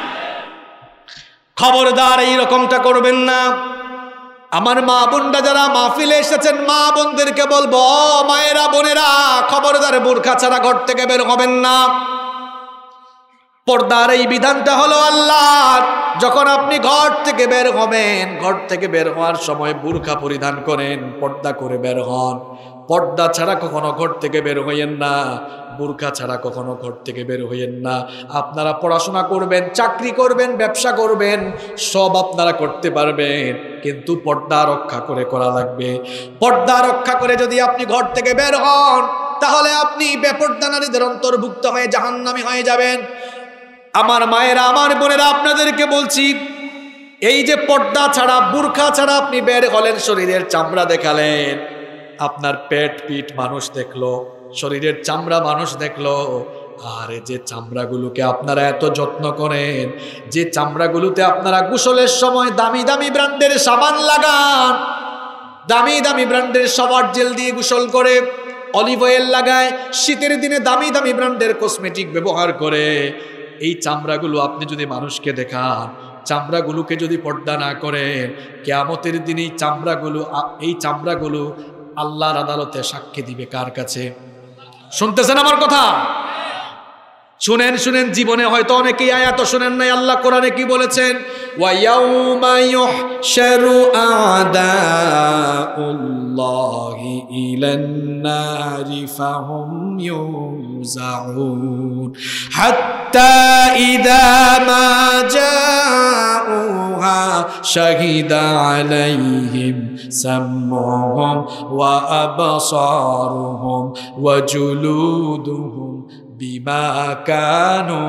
খবরদার এই রকমটা করবেন না। আমার মা বোনরা যারা মাহফিলে এসেছেন, মা বোনদেরকে বলবো, মায়েরা বোনেরা, খবরদার বোরকা ছাড়া ঘর থেকে বের হবেন না। পর্দার এই বিধানটা হলো আল্লাহর। যখন আপনি ঘর থেকে বের হবেন, ঘর থেকে বের হওয়ার সময় বোরকা পরিধান করেন, পর্দা করে বের হন। পর্দা ছাড়া কখনো ঘর থেকে বের হইয়েন না, বোরকা ছাড়া কখনো ঘর থেকে বের হইয়েন না। আপনারা পড়াশোনা করবেন, চাকরি করবেন, ব্যবসা করবেন, সব আপনারা করতে পারবেন, কিন্তু পর্দা রক্ষা করে করা লাগবে। পর্দা রক্ষা করে যদি আপনি ঘর থেকে বের হন, তাহলে আপনি বেপর্দা নারীদের অন্তর্ভুক্ত হয়ে জাহান্নামী হয়ে যাবেন। আমার মায়েরা, আমার বোনেরা, আপনাদেরকে বলছি, এই যে পর্দা ছাড়া, বোরকা ছাড়া আপনি বের হলেন, শরীরের চামড়া দেখালেন, আপনার পেট পিঠ মানুষ দেখলো, শরীরের চামড়া মানুষ দেখলো, আর যে চামড়াগুলোকে আপনারা এত যত্ন করেন, যে চামড়াগুলোতে আপনারা গোসলের সময় দামি দামি ব্র্যান্ডের সাবান লাগান, দামি দামি ব্র্যান্ডের শাওয়ার জেল দিয়ে গোসল করে, অলিভ অয়েল লাগায়, শীতের দিনে দামি দামি ব্র্যান্ডের কসমেটিক ব্যবহার করে, এই চামড়াগুলো আপনি যদি মানুষকে দেখান, চামড়াগুলোকে যদি পর্দা না করে, কিয়ামতের দিন এই চামড়াগুলো আল্লাহর আদালতে সাক্ষী দিবে কার কাছে? শুনতেছেন আমার কথা? শুনেন শুনেন, জীবনে হয়তো অনেকেই আয়াত শুনেন নাই। আল্লাহ কোরআনে কি বলেছেন? ওয়ায়াউমা ইউহশারু আ'দাউল্লাহি ইলান নারি ফাহুম ইউজাউন হাত্তা ইযা মা জাউহা শাহিদা আলাইহিম সামউহুম ওয়া আবসারুহুম ওয়া জুলুদুহুম বিমা কানু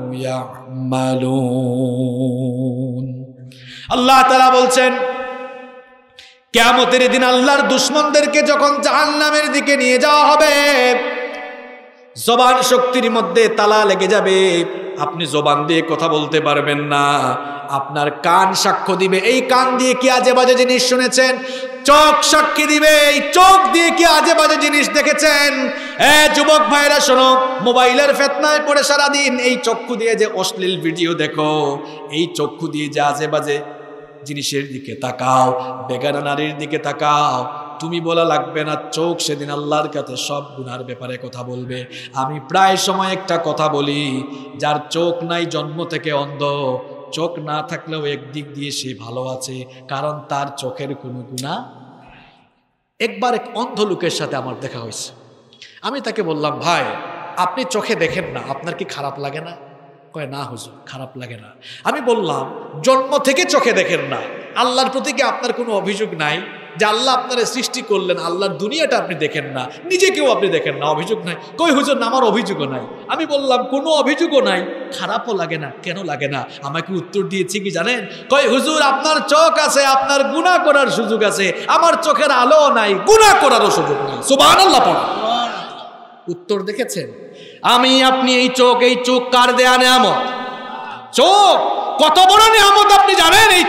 ইয়ামালুন। আল্লাহ তাআলা বলছেন, কিয়ামতের দিন আল্লাহর দুশমনদেরকে যখন জাহান্নামের দিকে নিয়ে যাওয়া হবে, জবান শক্তির মধ্যে তালা লেগে যাবে, আপনি জবান দিয়ে কথা বলতে পারবেন না, আপনার কান সাক্ষ্য দিবে। এই কান দিয়ে কি আজে বাজে জিনিস শুনেছেন? চোখ সাক্ষী দিবে, এই চোখ দিয়ে কি আজে বাজে জিনিস দেখেছেন? যুবক ভাইরা শোনো, মোবাইলের ফেতনায় পড়ে সারাদিন এই চক্ষু দিয়ে যে অশ্লীল ভিডিও দেখো, এই চক্ষু দিয়ে যে আজে বাজে জিনিসের দিকে তাকাও, বেগানা নারীর দিকে তাকাও, তুমি বলা লাগবে না, চোখ সেদিন আল্লাহর কাছে সব গুনার ব্যাপারে কথা বলবে। আমি প্রায় সময় একটা কথা বলি, যার চোখ নাই, জন্ম থেকে অন্ধ, চোখ না থাকলেও একদিক দিয়ে সে ভালো আছে, কারণ তার চোখের কোনো গুনাহ। একবার এক অন্ধ লোকের সাথে আমার দেখা হয়েছে। আমি তাকে বললাম, ভাই আপনি চোখে দেখেন না, আপনার কি খারাপ লাগে না? কয়, না হুজুর, খারাপ লাগে না। আমি বললাম, জন্ম থেকে চোখে দেখেন না, আল্লাহর প্রতি কি আপনার কোনো অভিযোগ নাই? যে আল্লাহ আপনারা সৃষ্টি করলেন, আল্লাহর দুনিয়াটা আপনি দেখেন না, নিজেকেও আপনি দেখেন না, অভিযোগ নাই? কই হুজুর, না আমার অভিযোগও নাই। আমি বললাম, কোনো অভিযোগও নাই, খারাপও লাগে না, কেন লাগে না? আমাকে উত্তর দিয়েছে কি জানেন? কই হুজুর, আপনার চোখ আছে, আপনার গুনাহ করার সুযোগ আছে, আমার চোখের আলো নাই, গুনাহ করারও সুযোগ নাই। সুবহানাল্লাহ পড়ো। উত্তর দেখেছেন? আমি আপনি এই চোখ কার দেয়া নেয়ামত? চোখ কত বড় নেয়ামত আপনি জানেন? এই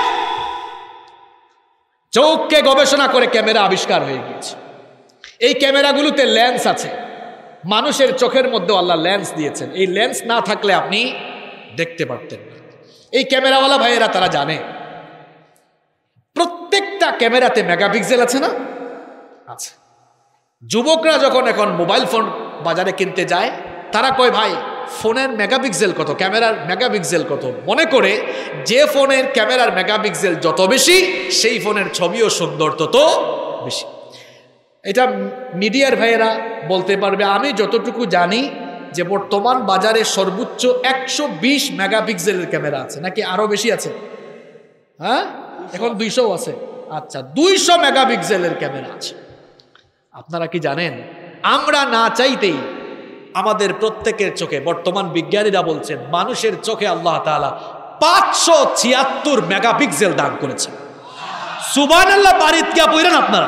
চোখকে গবেষণা করে ক্যামেরা আবিষ্কার হয়ে গিয়েছে। এই ক্যামেরাগুলোতে লেন্স আছে, মানুষের চোখের মধ্যে আল্লাহ লেন্স দিয়েছেন। এই লেন্স না থাকলে আপনি দেখতে পারতেন না। এই ক্যামেরাওয়ালা ভাইয়েরা তারা জানে প্রত্যেকটা ক্যামেরাতে মেগাপিক্সেল আছে না? আছে। যুবকরা যখন এখন মোবাইল ফোন বাজারে কিনতে যায়, তারা কয়, ভাই ফোনের মেগাপিক্সেল কত, ক্যামেরার মেগাপিক্সেল কত? মনে করে যে ফোনের ক্যামেরার মেগাপিক্সেল যত বেশি, সেই ফোনের ছবিও সুন্দর তত বেশি। এটা মিডিয়ার ভাইয়েরা বলতে পারবে। আমি যতটুকু জানি যে বর্তমান বাজারে সর্বোচ্চ 120 মেগাপিক্সেলের ক্যামেরা আছে, নাকি আরো বেশি আছে? হ্যাঁ, এখন 200 আছে। আচ্ছা, 200 মেগাপিক্সেলের ক্যামেরা আছে। আপনারা কি জানেন, আমরা না চাইতেই আমাদের প্রত্যেকের চোখে, বর্তমান বিজ্ঞানীরা বলছেন, মানুষের চোখে আল্লাহ তাআলা 576 মেগাপিক্সেল দান করেছেন। সুবহানাল্লাহ। বাড়িতে কে পড়েন আপনারা?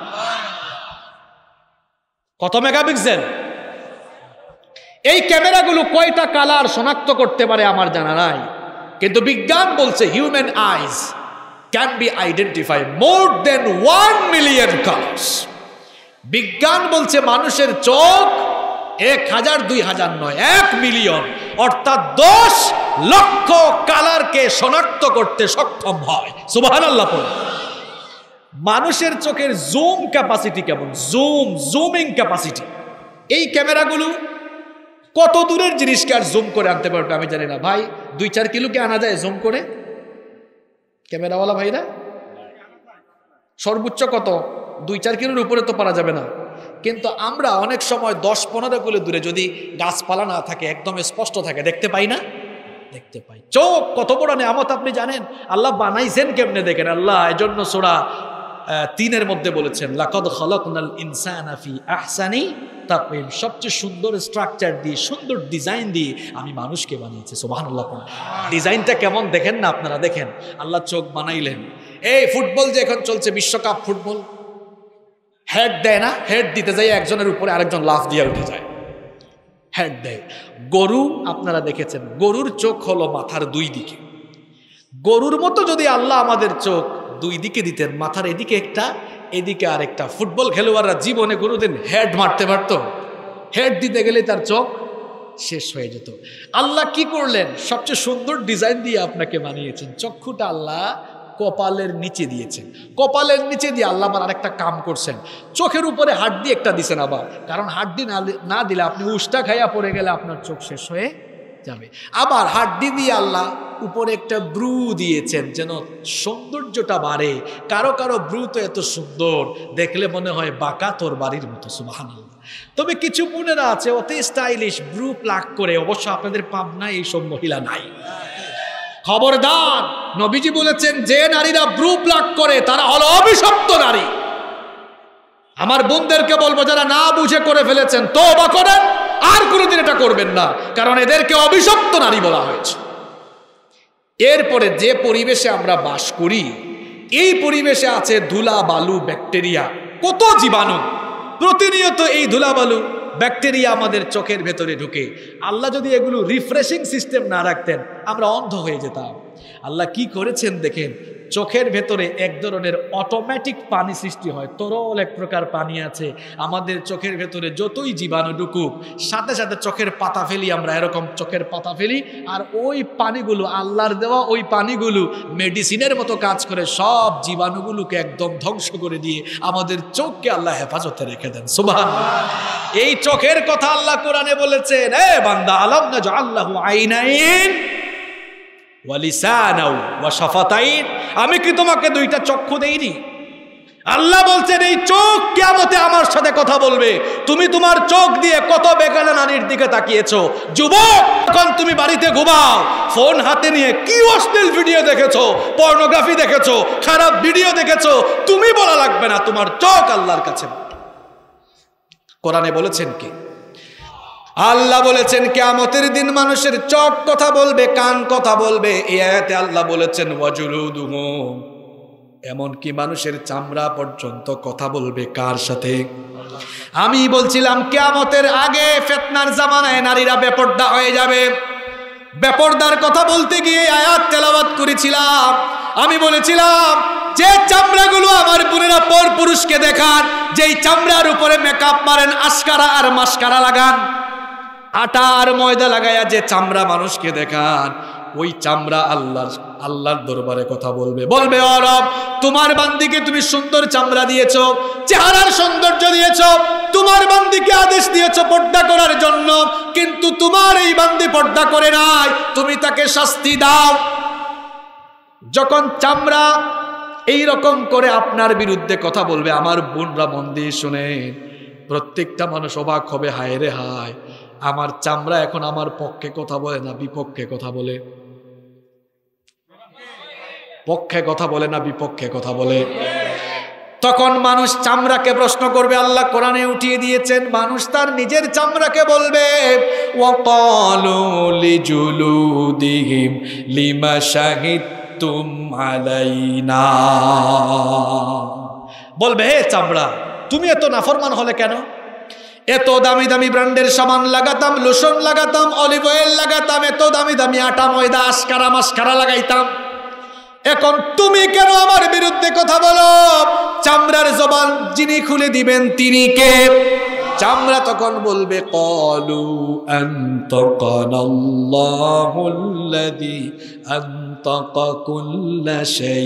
কত মেগাপিক্সেল? এই ক্যামেরাগুলো কয়টা কালার শনাক্ত করতে পারে আমার জানা নাই, কিন্তু বিজ্ঞান বলছে human eyes can be identify more than 1 million colours. বিজ্ঞান বলছে মানুষের চোখ 1000 2000 নয়, 1 মিলিয়ন, অর্থাৎ 10 লক্ষ কালারকে শনাক্ত করতে সক্ষম হয়। সুবহানাল্লাহ পড়ুন। মানুষের চোখের জুম ক্যাপাসিটি কেমন, জুমিং ক্যাপাসিটি। এই ক্যামেরাগুলো কত দূরের জিনিসকে আর জুম করে আনতে পারবে আমি জানি না ভাই। 2-4 কিলোকে আনা যায় জুম করে ক্যামেরাওয়ালা ভাইরা? সর্বোচ্চ কত? 2-4 কিলোর উপরে তো পারা যাবে না। কিন্তু আমরা অনেক সময় 10-15 কিলো দূরে যদি গাছপালা না থাকে, একদম স্পষ্ট থাকে, দেখতে পাই না? দেখতে পাই। চোখ কত বড় নেয়ামত আপনি জানেন? আল্লাহ বানাইছেন কেমনে দেখেন। আল্লাহ এজন্য সূরা 3-এর মধ্যে বলেছেন, লাকাদ খালাকনাল ইনসানা ফি আহসানি তাকওয়িম, সবচেয়ে সুন্দর স্ট্রাকচার দিয়ে, সুন্দর ডিজাইন দিয়ে আমি মানুষকে বানিয়েছি। সুবহানাল্লাহ। ডিজাইনটা কেমন দেখেন না আপনারা? দেখেন আল্লাহ চোখ বানাইলেন। এই ফুটবল যে এখন চলছে, বিশ্বকাপ ফুটবল, হেড দেয় না? হেড দিতে যাই একজনের উপরে আরেকজন লাফ দিয়ে উঠে যায়, হেড দেয়। গরু আপনারা দেখেছেন, গরুর চোখ হলো মাথার 2 দিকে। গরুর মতো যদি আল্লাহ আমাদের চোখ 2 দিকে দিতেন, মাথার এদিকে একটা এদিকে আরেকটা, ফুটবল খেলোয়াড়রা জীবনে কোনোদিন হেড মারতে পারত? হেড দিতে গেলে তার চোখ শেষ হয়ে যেত। আল্লাহ কি করলেন? সবচেয়ে সুন্দর ডিজাইন দিয়ে আপনাকে বানিয়েছেন। চক্ষুটা আল্লাহ কপালের নিচে দিয়েছেন। কপালের নিচে দিয়ে আল্লাহ আবার আরেকটা কাম করছেন, চোখের উপরে হাড্ডি একটা দিছেন আবার, কারণ হাড্ডি না দিলে আপনি উষ্টা খাইয়া পড়ে গেলে আপনার চোখ শেষ হয়ে যাবে। আবার হাড্ডি দিয়ে আল্লাহ উপরে একটা ব্রু দিয়েছেন যেন সৌন্দর্যটা বাড়ে। কারো কারো ব্রু তো এত সুন্দর দেখলে মনে হয় বাঁকা তোর বাড়ির মতো। সুবহানাল্লাহ। তবে কিছু বোনেরা আছে অতি স্টাইলিশ, ব্রু প্লাক করে। অবশ্য আপনাদের পাবনায় এইসব মহিলা নাই। খবরদার, নবীজি বলেছেন যে নারীরা ব্রু প্লাক করে তারা হলো অভিশপ্ত নারী। আমার বোনদেরকে বলবো, যারা না বুঝে করে ফেলেছেন তওবা করেন, আর কোনোদিন এটা করবেন না, কারণ এদেরকে অভিশপ্ত নারী বলা হয়েছে। এরপরে যে পরিবেশে আমরা বাস করি, এই পরিবেশে আছে ধুলা বালু ব্যাকটেরিয়া, কত জীবাণু। প্রতিনিয়ত এই ধুলা বালু ব্যাকটেরিয়া আমাদের চোখের ভেতরে ঢুকে। আল্লাহ যদি এগুলো রিফ্রেশিং সিস্টেম না রাখতেন আমরা অন্ধ হয়ে যেতাম। আল্লাহ কি করেছেন দেখেন, চোখের ভেতরে এক ধরনের অটোমেটিক পানি সৃষ্টি হয়, তরল এক প্রকার পানি আছে। আমাদের চোখের ভেতরে যতই জীবাণু ঢুকুক, সাথে সাথে চোখের পাতা ফেলি আমরা, এরকম চোখের পাতা ফেলি, আর ওই পানিগুলো, আল্লাহর দেওয়া ওই পানিগুলো মেডিসিনের মতো কাজ করে সব জীবাণুগুলোকে একদম ধ্বংস করে দিয়ে আমাদের চোখকে আল্লাহ হেফাজতে রেখে দেন। সুবহানাল্লাহ। এই চোখের কথা আল্লাহ কোরআনে বলেছেন, এ বান্দা, আলাম নাজআল লাহু আইনাইন ওয়া লিসানাও ওয়া শাফাতাইন, আমি কি তোমাকে 2টা চক্ষু দেইনি? আল্লাহ বলছেন এই চোখ কিয়ামতে আমার সাথে কথা বলবে। তুমি তোমার চোখ দিয়ে কত বেগানা নারীর দিকে তাকিয়েছো। যুবক, যখন তুমি বাড়িতে ঘুমাও, ফোন হাতে নিয়ে কি অশ্লীল ভিডিও দেখেছো, পর্নোগ্রাফি দেখেছো, খারাপ ভিডিও দেখেছো, তুমি বলা লাগবে না, তোমার চোখ আল্লাহর কাছে। কোরআনে বলেছেন কি? আল্লাহ বলেছেন কিয়ামতের দিন মানুষের চোখ কথা বলবে, কান কথা বলবে। এই আয়াতে আল্লাহ বলেছেন ওয়াজুলুদুহুম, এমনকি মানুষের চামড়া পর্যন্ত কথা বলবে। কার সাথে? আমি বলছিলাম কিয়ামতের আগে ফিতনার জামানায় নারীরা বেপরদা হয়ে যাবে। বেপরদার কথা বলতে গিয়ে আয়াত তেলাওয়াত করেছিলাম। আমি বলেছিলাম যে চামড়াগুলো আমার বোনেরা পর পুরুষকে দেখান, যেই চামড়ার উপরে মেকআপ মারেন, আশকারা আর মাস্কারা লাগান, আটা আর ময়দা লাগায়া যে চামড়া মানুষকে দেখান, ওই চামড়া আল্লাহর দরবারে কথা বলবে। বলবে, ও রব, তোমার বান্দিকে তুমি সুন্দর চামড়া দিয়েছো, চেহারার সৌন্দর্য দিয়েছো, তোমার বান্দিকে আদেশ দিয়েছো পর্দা করার জন্য, কিন্তু তোমার এই বান্দি পর্দা করে নাই, তুমি তাকে শাস্তি দাও। যখন চামড়া এই রকম করে আপনার বিরুদ্ধে কথা বলবে, আমার বোনরা মন দিয়ে শুনে, প্রত্যেকটা মানুষ অবাক হবে, হায় রে হায়, আমার চামড়া এখন আমার পক্ষে কথা বলে না বিপক্ষে কথা বলে? পক্ষে কথা বলে না বিপক্ষে কথা বলে? তখন মানুষ চামড়াকে প্রশ্ন করবে। আল্লাহ কোরআনে উঠিয়ে দিয়েছেন, মানুষ তার নিজের চামড়াকে বলবে, ওয়াকালু লিজুলুদিহিম লিমা শাহিদতুম আলাইনা, বলবে, হে চামড়া, তুমি এত নাফরমান হলে কেন? এত দামি দামি ব্র্যান্ডের সামান লাগাতাম, লোশন লাগাতাম, অলিভ অয়েল লাগাতাম, এত দামি দামি আটা ময়দা আশকারা মাস্কারা লাগাইতাম, এখন তুমি কেন আমার বিরুদ্ধে কথা বলো? চামড়ার জবান যিনি খুলে দিবেন তিনি কে? চামড়া তখন বলবে ক্বালু আনতাকানাল্লাহুল্লাযী আনতাকা কুল্লা শাই।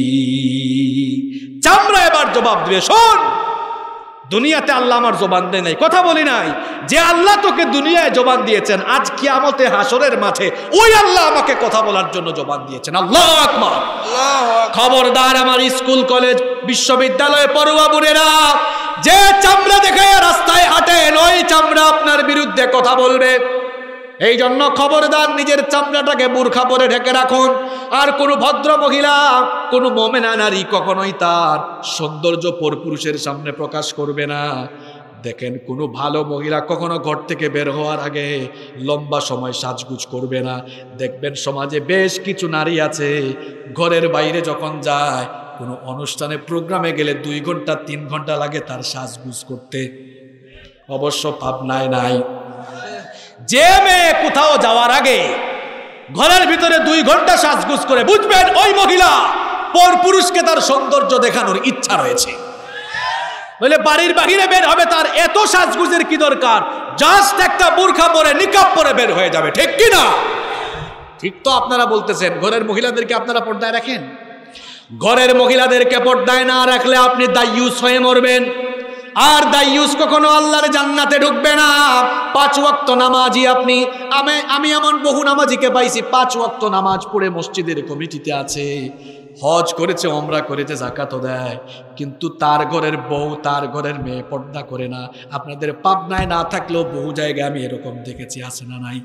চামড়া এবার জবাব দিবে, শোন, দুনিয়াতে আল্লাহ আমার জবান দেয় নাই, কথা বলি নাই, যে আল্লাহ তোকে দুনিয়ায় জবান দিয়েছেন আজ কিয়ামতে হাসরের মাঠে ওই আল্লাহ আমাকে কথা বলার জন্য জবান দিয়েছেন। আল্লাহু আকবার। খবরদার আমার স্কুল কলেজ বিশ্ববিদ্যালয়ে পড়ুয়া বোনেরা, যে চামড়া দেখে রাস্তায় হাঁটেন ওই চামড়া আপনার বিরুদ্ধে কথা বলবে। এই জন্য খবরদার নিজের চামড়াটাকে বুরখা পরে ঢেকে রাখুন। আর কোনো ভদ্র মহিলা, কোনো মুমিনা নারী কখনোই তার সৌন্দর্য পরপুরুষের সামনে প্রকাশ করবে না। দেখেন কোনো ভালো মহিলা কখনো ঘর থেকে বের হওয়ার আগে লম্বা সময় সাজগুজ করবে না। দেখবেন সমাজে বেশ কিছু নারী আছে ঘরের বাইরে যখন যায়, কোনো অনুষ্ঠানে প্রোগ্রামে গেলে 2 ঘন্টা 3 ঘন্টা লাগে তার সাজগুজ করতে। অবশ্য পাবনায় নাই। যে মেয়ে কোথাও যাওয়ার আগে ঘরের ভিতরে 2 ঘন্টা সাজগুজ করে, বুঝবেন ওই মহিলা পরপুরুষকে তার সৌন্দর্য দেখানোর ইচ্ছা রয়েছে। বলে বাড়ির বাহিরে বের হবে তার এত সাজগুজের কি দরকার, জাস্ট একটা বুরখা পরে নিকাব পরে বের হয়ে যাবে, ঠিক কি না? ঠিক তো আপনারা বলতেছেন। ঘরের মহিলাদেরকে আপনারা পর্দায় রাখেন? ঘরের মহিলাদেরকে পর্দায় না রাখলে আপনি দায়ুস হয়ে মরবেন। আর দায়ুস কখনো আল্লাহর জান্নাতে ঢুকবে না। 5 ওয়াক্ত নামাজি আপনি, আমি এমন বহু নামাজিকে পাইছি 5 ওয়াক্ত নামাজ পড়ে মসজিদের কমিটিতে আছে, হজ করেছে, ওমরা করেছে, যাকাতও দেয়, কিন্তু তার ঘরের বউ তার ঘরের মেয়ে পর্দা করে না। আপনাদের পাবনায় না থাকলেও বহু জায়গায় আমি এরকম দেখেছি, আছে না নাই?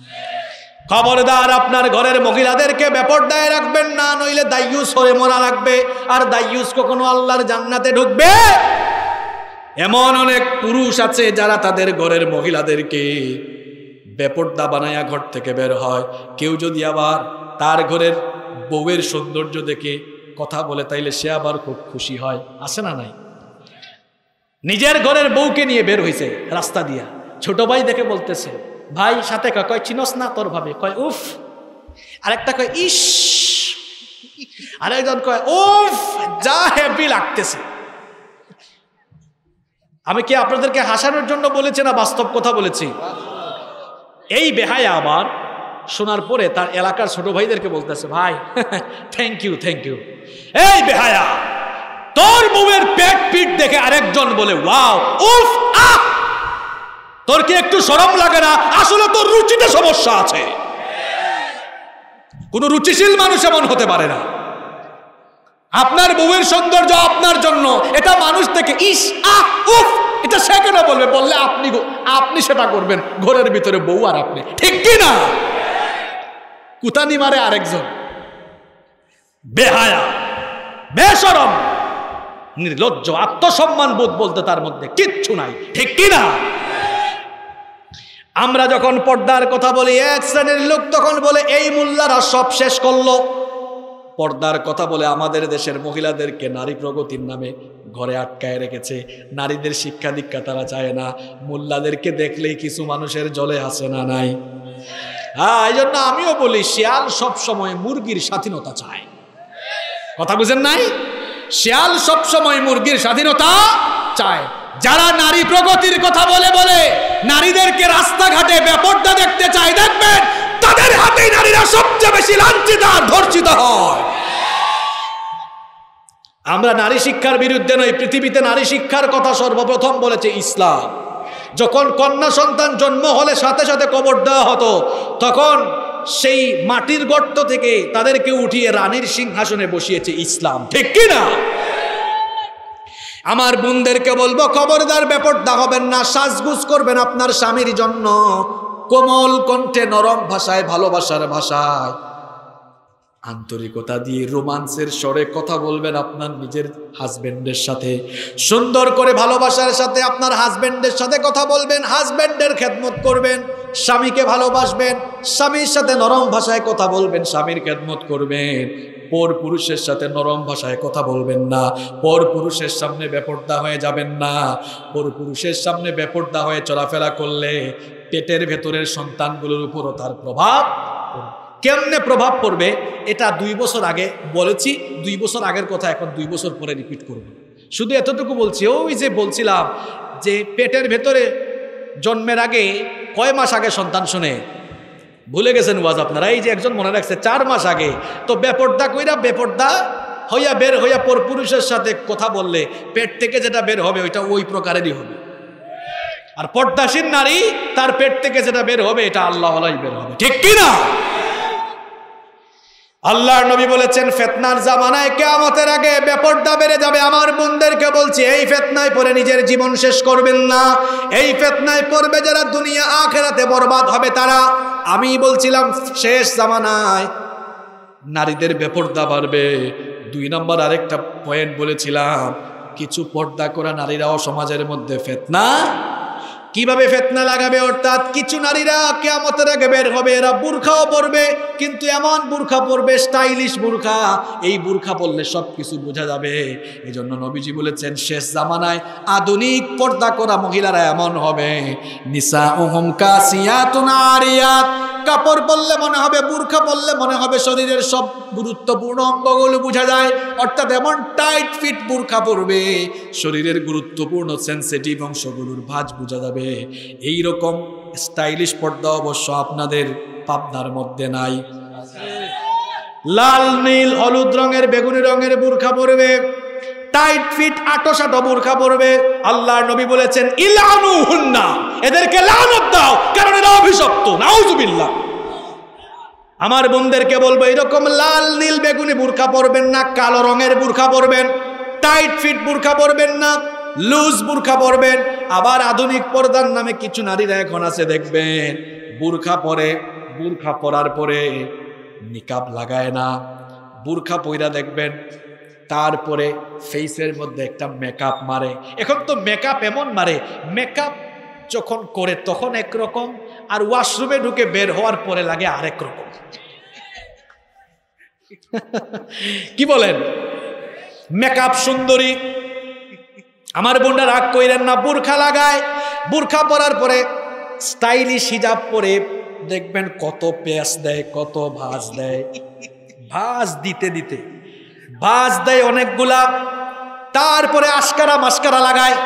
খবরদার আপনার ঘরের মহিলাদেরকে বেপর্দায় রাখবেন না, নইলে দায়ুস হয়ে মরা লাগবে। আর দায়ুস কখনো আল্লাহর জান্নাতে ঢুকবে? এমন অনেক পুরুষ আছে যারা তাদের ঘরের মহিলাদেরকে বেপর্দা বানায়া ঘর থেকে বের হয়। কেউ যদি আবার তার ঘরের বউয়ের সৌন্দর্য দেখে কথা বলে তাইলে সে আবার খুব খুশি হয়, আছে না নাই? নিজের ঘরের বউকে নিয়ে বের হইছে রাস্তা দিয়া, ছোট ভাই দেখে বলতেছে, ভাই সাথে কয় চিনস না তোর ভাবে, কয় উফ, আরেকটা কয় ইস, আরেকজন কয় উফ যা হ্যাপি লাগতেছে। আমি কি আপনাদেরকে হাসানোর জন্য বলেছি না বাস্তব কথা বলেছি? এই বেহায়া আবার শোনার পরে তার এলাকার ছোট ভাইদেরকে বলতেছে, ভাই থ্যাংক ইউ থ্যাংক ইউ। এই বেহায়া, তোর বউয়ের পেট পিট দেখে আরেকজন বলে ওয়াও, উফ, আহ, তোর কি একটু শরম লাগে না? আসলে তোর রুচিতে সমস্যা আছে। কোন রুচিশীল মানুষ এমন হতে পারে না। আপনার বউয়ের সৌন্দর্য আপনার জন্য, এটা মানুষ থেকে ইস, আহ, উফ, এটা সে কেন বলবে? বললে আপনি সেটা করবেন, ঘরের ভিতরে বউ আর আপনি, ঠিক কি না? কুতানি মারে আরেকজন। বেহায়া, বেশরম, নির্লজ্জ, আত্মসম্মান বোধ বলতে তার মধ্যে কিচ্ছু নাই, ঠিক কি না? আমরা যখন পর্দার কথা বলি, এক শ্রেণীর লোক তখন বলে এই মোল্লারা সব শেষ করলো। পর্দার কথা বলে আমাদের দেশের মহিলাদেরকে নারী প্রগতির নামে ঘরে আটকায় রেখেছে। নারীদের শিক্ষা দীক্ষা তারা চায় না। মোল্লাদেরকে দেখলেই কিছু মানুষের জলে আসে না নাই? হ্যাঁ, এই জন্য আমিও বলি শিয়াল সব সময় মুরগির স্বাধীনতা চায়। কথা বুঝেন নাই? শিয়াল সব সময় মুরগির স্বাধীনতা চায়। যারা নারী প্রগতির কথা বলে বলে নারীদেরকে রাস্তাঘাটে বেপর্দা দেখতে চায়, দেখবেন তাদের হাতেই নারীরা সবচেয়ে বেশি লাঞ্ছিত আর ধর্ষিত হয়। আমরা নারী শিক্ষার বিরুদ্ধে নই। পৃথিবীতে নারী শিক্ষার কথা সর্বপ্রথম বলেছে ইসলাম। যখন কন্যা সন্তান জন্ম হলে সাথে সাথে কবর দেওয়া হতো, তখন সেই মাটির গর্ত থেকে তাদেরকে উঠিয়ে রানীর সিংহাসনে বসিয়েছে ইসলাম, ঠিক কি না? আমার বোনদেরকে বলবো, খবরদার বেপর্দা হবেন না, সাজগুজ করবেন আপনার স্বামীর জন্য। কোমল কণ্ঠে, নরম ভাষায়, ভালোবাসার ভাষায়, আন্তরিকতা দিয়ে, রোমান্সের স্বরে কথা বলবেন আপনার নিজের হাজবেন্ডের সাথে। সুন্দর করে ভালোবাসার সাথে আপনার হাজবেন্ডের সাথে কথা বলবেন, হাজবেন্ডের খেদমত করবেন, স্বামীকে ভালোবাসবেন, স্বামীর সাথে নরম ভাষায় কথা বলবেন, স্বামীর খেদমত করবেন। পর পুরুষের সাথে নরম ভাষায় কথা বলবেন না। পর পুরুষের সামনে বেপর্দা হয়ে যাবেন না। পর পুরুষের সামনে বেপর্দা হয়ে চলাফেরা করলে পেটের ভেতরের সন্তানগুলোর উপরও তার প্রভাব পড়বে। কেমনে প্রভাব পড়বে এটা 2 বছর আগে বলেছি। 2 বছর আগের কথা এখন 2 বছর পরে রিপিট করব। শুধু এতটুকু বলছি, ওই যে বলছিলাম যে পেটের ভেতরে জন্মের আগে কয় মাস আগে সন্তান শুনে, ভুলে গেছেন ওয়াজ আপনারা? এই যে একজন মনে রাখছে 4 মাস আগে। তো বেপর্দা কইরা বেপর্দা হইয়া বের হইয়া পরপুরুষের সাথে কথা বললে পেট থেকে যেটা বের হবে ওইটা ওই প্রকারেরই হবে। আর পর্দাসীন নারী তার পেট থেকে যেটা বের হবে এটা আল্লাহওয়ালাই বের হবে, ঠিক কি না? আল্লাহর নবী বলেছেন ফিতনার জামানায় কিয়ামতের আগে বেপর্দা বেড়ে যাবে। আমার বোনদেরকে বলছি, এই ফিতনায় পড়ে নিজের জীবন শেষ করবেন না। এই ফিতনায় পড়বে যারা দুনিয়া আখিরাতে বরবাদ হবে তারা। আমি বলছিলাম শেষ জামানায় নারীদের বেপর্দা বাড়বে। 2 নম্বর আরেকটা পয়েন্ট বলেছিলাম, কিছু পর্দা করা নারীরাও সমাজের মধ্যে ফিতনা। কিভাবে ফিতনা লাগাবে? অর্থাৎ কিছু নারীরা কিয়ামতের আগে বের হবে, এরা বুরখাও পরবে, কিন্তু এমন বুরখা পরবে স্টাইলিশ বুরখা, এই বুরখা পরলে সব কিছু বোঝা যাবে। এই জন্য নবীজি বলেছেন শেষ জামানায় আধুনিক পর্দা করা মহিলারা এমন হবে, নিসাউহুম কাসিয়াতুন আরিয়াত। কাপড় পরলে মনে হবে, বুরখা পরলে মনে হবে শরীরের সব গুরুত্বপূর্ণ অঙ্গগুলো বোঝা যায়। অর্থাৎ এমন টাইট ফিট বুরখা পরবে শরীরের গুরুত্বপূর্ণ সেন্সিটিভ অংশগুলোর ভাঁজ বোঝা যাবে। এই রকম স্টাইলিশ পর্দা অবশ্য আপনাদের পাবনার মধ্যে নাই। লাল, নীল, হলুদ রঙের, বেগুনি রঙের বুরখা পরবে, টাইট ফিট আটোসাটো বুরখা পরবে। আল্লাহর নবী বলেছেন ইলানুহুন্না, এদেরকে লানত দাও, কারণ এরা অভিশপ্ত। নাউজুবিল্লাহ। আমার বোনদেরকে বলবো এরকম লাল, নীল, বেগুনি বুরখা পরবেন না, কালো রঙের বুরখা পরবেন, টাইট ফিট বুরখা পরবেন না, লুজ বুরখা পরবেন। আবার আধুনিক পর্দার নামে কিছু নারীরা এখন আছে দেখবেন বুরখা পরে, বুরখা পরার পরে নিকাব লাগায় না, বুরখা পইরা দেখবেন তারপরে ফেসের মধ্যে একটা মেকআপ মারে। এখন তো মেকআপ এমন মারে, মেকআপ যখন করে তখন একরকম, আর ওয়াশরুমে ঢুকে বের হওয়ার পরে লাগে আরেক রকম। কি বলেন? মেকআপ সুন্দরী। আমার বোনরা রাগ কইরেন না, বুরখা লাগায়, বুরখা পরার পরে স্টাইলিশ হিজাব পরে দেখবেন কত পেঁয়াজ দেয়, কত ভাঁজ দেয়, ভাঁজ দিতে দিতে ভাঁজ দেয় অনেকগুলা। তারপরে আশকারা মাস্কারা লাগায়,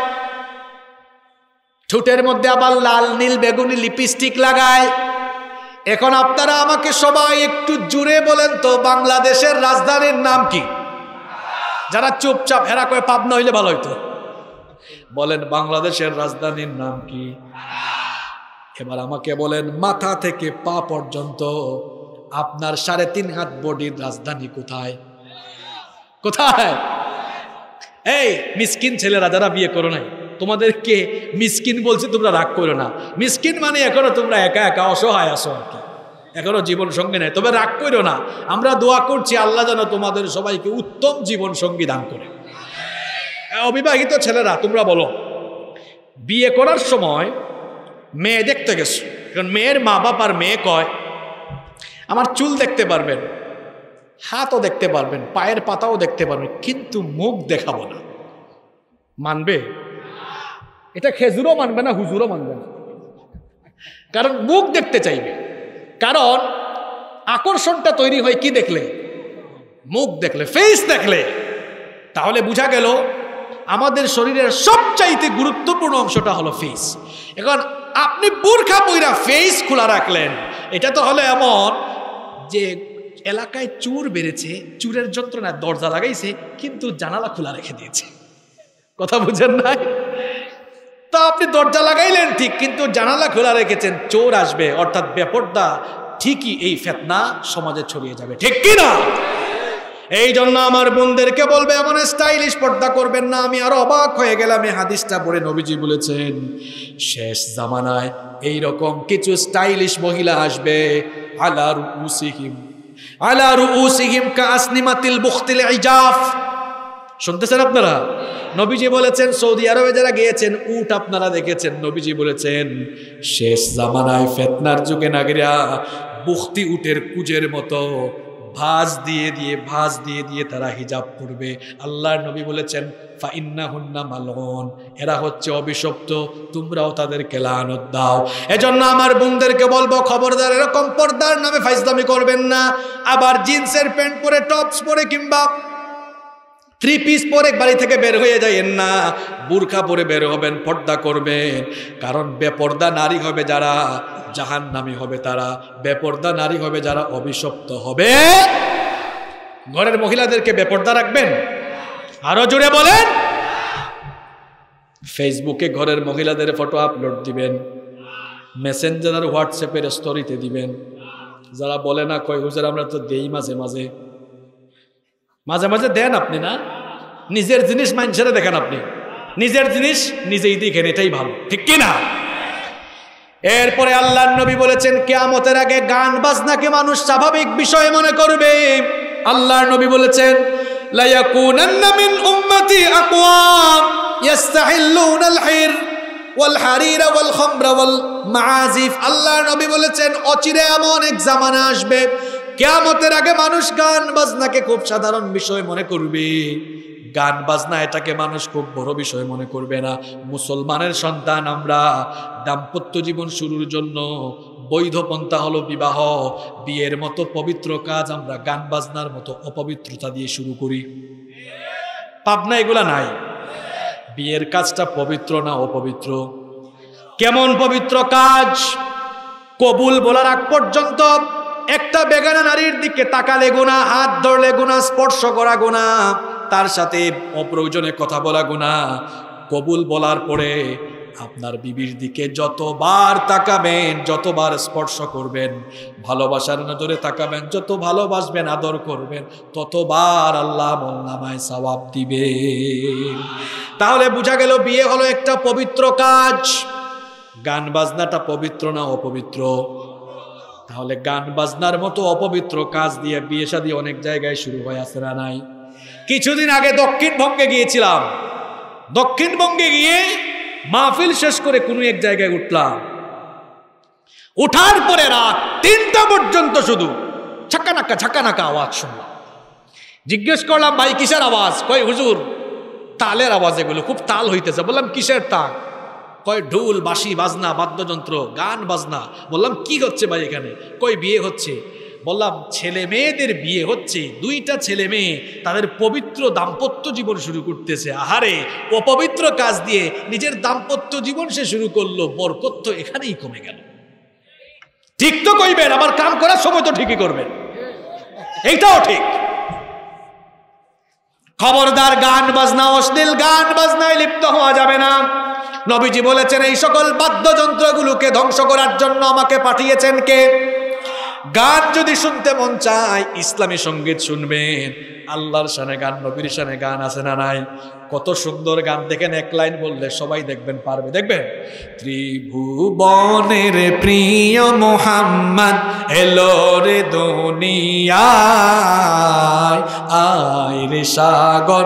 ঠোঁটের মধ্যে আবার লাল, নীল, বেগুনি লিপস্টিক লাগায়। এখন আপনারা আমাকে সবাই একটু জুড়ে বলেন তো বাংলাদেশের রাজধানীর নাম কি? যারা চুপচাপ হেরা কয়ে পাবনা হইলে ভালো হইতো। বলেন বাংলাদেশের রাজধানীর নাম কি? এবার আমাকে বলেন মাথা থেকে পা পর্যন্ত আপনার 3.5 হাত বডির রাজধানী কোথায়? কোথায়? এই মিসকিন ছেলেরা যারা বিয়ে করো নাই, তোমাদেরকে মিসকিন বলছি, তোমরা রাগ করো না। মিসকিন মানে এখনো তোমরা একা একা অসহায় আছো আর কি, এখনো জীবন সঙ্গী নাই। তবে রাগ করো না, আমরা দোয়া করছি আল্লাহ যেন তোমাদের সবাইকে উত্তম জীবন সঙ্গী দান করে। অবিবাহিত ছেলেরা তোমরা বলো, বিয়ে করার সময় মেয়ে দেখতে গেছো, কারণ মেয়ের মা বাপ আর মেয়ে কয় আমার চুল দেখতে পারবেন, হাতও দেখতে পারবেন, পায়ের পাতাও দেখতে পারবেন, কিন্তু মুখ দেখাবো না। মানবে? এটা খেজুরও মানবে না, হুজুরও মানবে না, কারণ মুখ দেখতে চাইবে। কারণ আকর্ষণটা তৈরি হয় কি দেখলে? মুখ দেখলে, ফেস দেখলে। তাহলে বোঝা গেল আমাদের শরীরের সবচাইতে গুরুত্বপূর্ণ অংশটা হলো ফেস। এখন আপনি বুরখা পইরা ফেস খোলা রাখলেন, এটা তো হলো এমন যে এলাকায় চোর বেড়েছে, চোরের যন্ত্রণায় দরজা লাগাইছে কিন্তু জানালা খোলা রেখে দিয়েছে। কথা বুঝেন নাই? তা আপনি দরজা লাগাইলেন ঠিক, কিন্তু জানালা খোলা রেখেছেন, চোর আসবে, অর্থাৎ বেপর্দা ঠিকই এই ফিতনা সমাজে ছড়িয়ে যাবে, ঠিক কি না? এই জন্য আমার বোনদেরকে বলবে এমন স্টাইলিশ পর্দা করবেন না। আমি আরো অবাক হয়ে গেলাম এই হাদিসটা পড়ে, নবীজি বলেছেন শেষ জামানায় এইরকম কিছু স্টাইলিশ মহিলা আসবে, আলা রুউসিহিম কাসনিমাতিল বুখতিল ইজাফ। শুনতেছেন আপনারা? নবীজি বলেছেন, সৌদি আরবে যারা গিয়েছেন উট আপনারা দেখেছেন, নবীজি বলেছেন শেষ জামানায় ফিতনার যুগে নাগরিরা বুখতি উটের কুজের মতো ভাঁজ দিয়ে দিয়ে তারা হিজাব পরবে। আল্লাহর নবী বলেছেন ফাইন্নাহুন্না মালউন, এরা হচ্ছে অভিশপ্ত, তোমরাও তাদেরকে লানত দাও। এজন্য আমার বোনদেরকে বলবো খবরদার এরকম পর্দার নামে ফাইজলামি করবেন না। আবার জিন্সের প্যান্ট পরে, টপস পরে কিংবা থ্রি পিস পরে বাড়ি থেকে বের হয়ে যাইয়েন না, বুরকা পরে বের হবেন, পর্দা করবেন। কারণ বেপর্দা নারী হবে যারা, জাহান্নামী হবে তারা। বেপর্দা নারী হবে যারা, অভিশপ্ত হবে। ঘরের মহিলাদেরকে বেপর্দা রাখবেন? আরো জোরে বলেন। ফেসবুকে ঘরের মহিলাদের ফটো আপলোড দিবেন, মেসেঞ্জার হোয়াটসঅ্যাপের স্টোরিতে দিবেন। যারা বলে না, কয় হুজুর আমরা তো দেই মাঝে মাঝে। মাঝে মাঝে দেন আপনি না, নিজের জিনিস মানুষেরা দেখেন, আপনি নিজের জিনিস নিজেই দেখেন, এটাই ভালো, ঠিক কি না? এরপরে আল্লাহর নবী বলেছেন কিয়ামতের আগে গান বাজনাকে মানুষ স্বাভাবিক বিষয় মনে করবে। আল্লাহর নবী বলেছেন লা ইয়াকুনান্না মিন উম্মতি আকওয়াম ইস্তাহিল্লুনাল হির ওয়াল হারিরা ওয়াল খামরা ওয়াল মাআজিফ। আল্লাহর নবী বলেছেন অচিরে এমন এক জামানা আসবে, কিয়ামতের আগে মানুষ গান বাজনাকে খুব সাধারণ বিষয় মনে করবে। গান বাজনা এটাকে মানুষ খুব বড় বিষয় মনে করবে না। মুসলমানের সন্তান আমরা, দাম্পত্য জীবন শুরুর জন্য বৈধ পন্থা হলো বিবাহ। বিয়ের মতো পবিত্র কাজ আমরা গান বাজনার মতো অপবিত্রতা দিয়ে শুরু করি। পাবনা এগুলা নাই। বিয়ের কাজটা পবিত্র না অপবিত্র? কেমন পবিত্র কাজ? কবুল বলার আগ পর্যন্ত একটা বেগানা নারীর দিকে তাকালে গুনাহ, হাত ধরলে গুনাহ, স্পর্শ করা গুনাহ, তার সাথে অপ্রয়োজনে কথা বলা গুনাহ। কবুল বলার পরে আপনার বিবির দিকে যতবার তাকাবেন, যতবার স্পর্শ করবেন, ভালোবাসার নজরে তাকাবেন, যত ভালোবাসবেন, আদর করবেন, ততবার আল্লাহ আমলনামায় সওয়াব দিবে। তাহলে বোঝা গেল বিয়ে হলো একটা পবিত্র কাজ। গান বাজনাটা পবিত্র না অপবিত্র? তাহলে গান বাজনার মতো অপবিত্র কাজ দিয়ে বিয়ে শাদী অনেক জায়গায় শুরু হয়ে আছে না নাই? কিছুদিন আগে দক্ষিণবঙ্গে গিয়েছিলাম। দক্ষিণবঙ্গে গিয়ে মাহফিল শেষ করে কোনো এক জায়গায় উঠলাম। উঠার পরে রাত 3টা পর্যন্ত শুধু ছাক্কানাক্কা ছাক্কানাক্কা আওয়াজ শুনলাম। জিজ্ঞেস করলাম ভাই কিসের আওয়াজ? কয় হুজুর তালের আওয়াজ, এগুলো খুব তাল হইতেছে। বললাম কিসের তাল? কয় ঢোল, বাঁশি, বাজনা, বাদ্যযন্ত্র, গান বাজনা। বললাম কি হচ্ছে ভাই এখানে? কয় বিয়ে হচ্ছে। বললাম ছেলে মেয়েদের বিয়ে হচ্ছে, 2টা ছেলে মেয়ে তাদের পবিত্র দাম্পত্য জীবন শুরু করতেছে। আহারে, অপবিত্র কাজ দিয়ে নিজের দাম্পত্য জীবন সে শুরু করলো, বরকত তো এখানেই কমে গেল। ঠিক তো কইবেন, আবার কাম করার সময় তো ঠিকই করবেন, এইটাও ঠিক। খবরদার গান বাজনা, অশ্লীল গান বাজনায় লিপ্ত হওয়া যাবে না। নবীজি বলেছেন এই সকল বাদ্যযন্ত্রগুলোকে ধ্বংস করার জন্য আমাকে পাঠিয়েছেন কে? গান যদি শুনতে মন চায়, ইসলামী সঙ্গীত শুনবেন। আল্লাহর শানে গান, নবীর শানে গান আছে না নাই? কত সুন্দর গান দেখেন, এক লাইন বললে সবাই দেখবেন পারবে। দেখবেন ত্রিভুবনের প্রিয় মুহাম্মদ এলো রে দুনিয়ায়, আয় রে সাগর।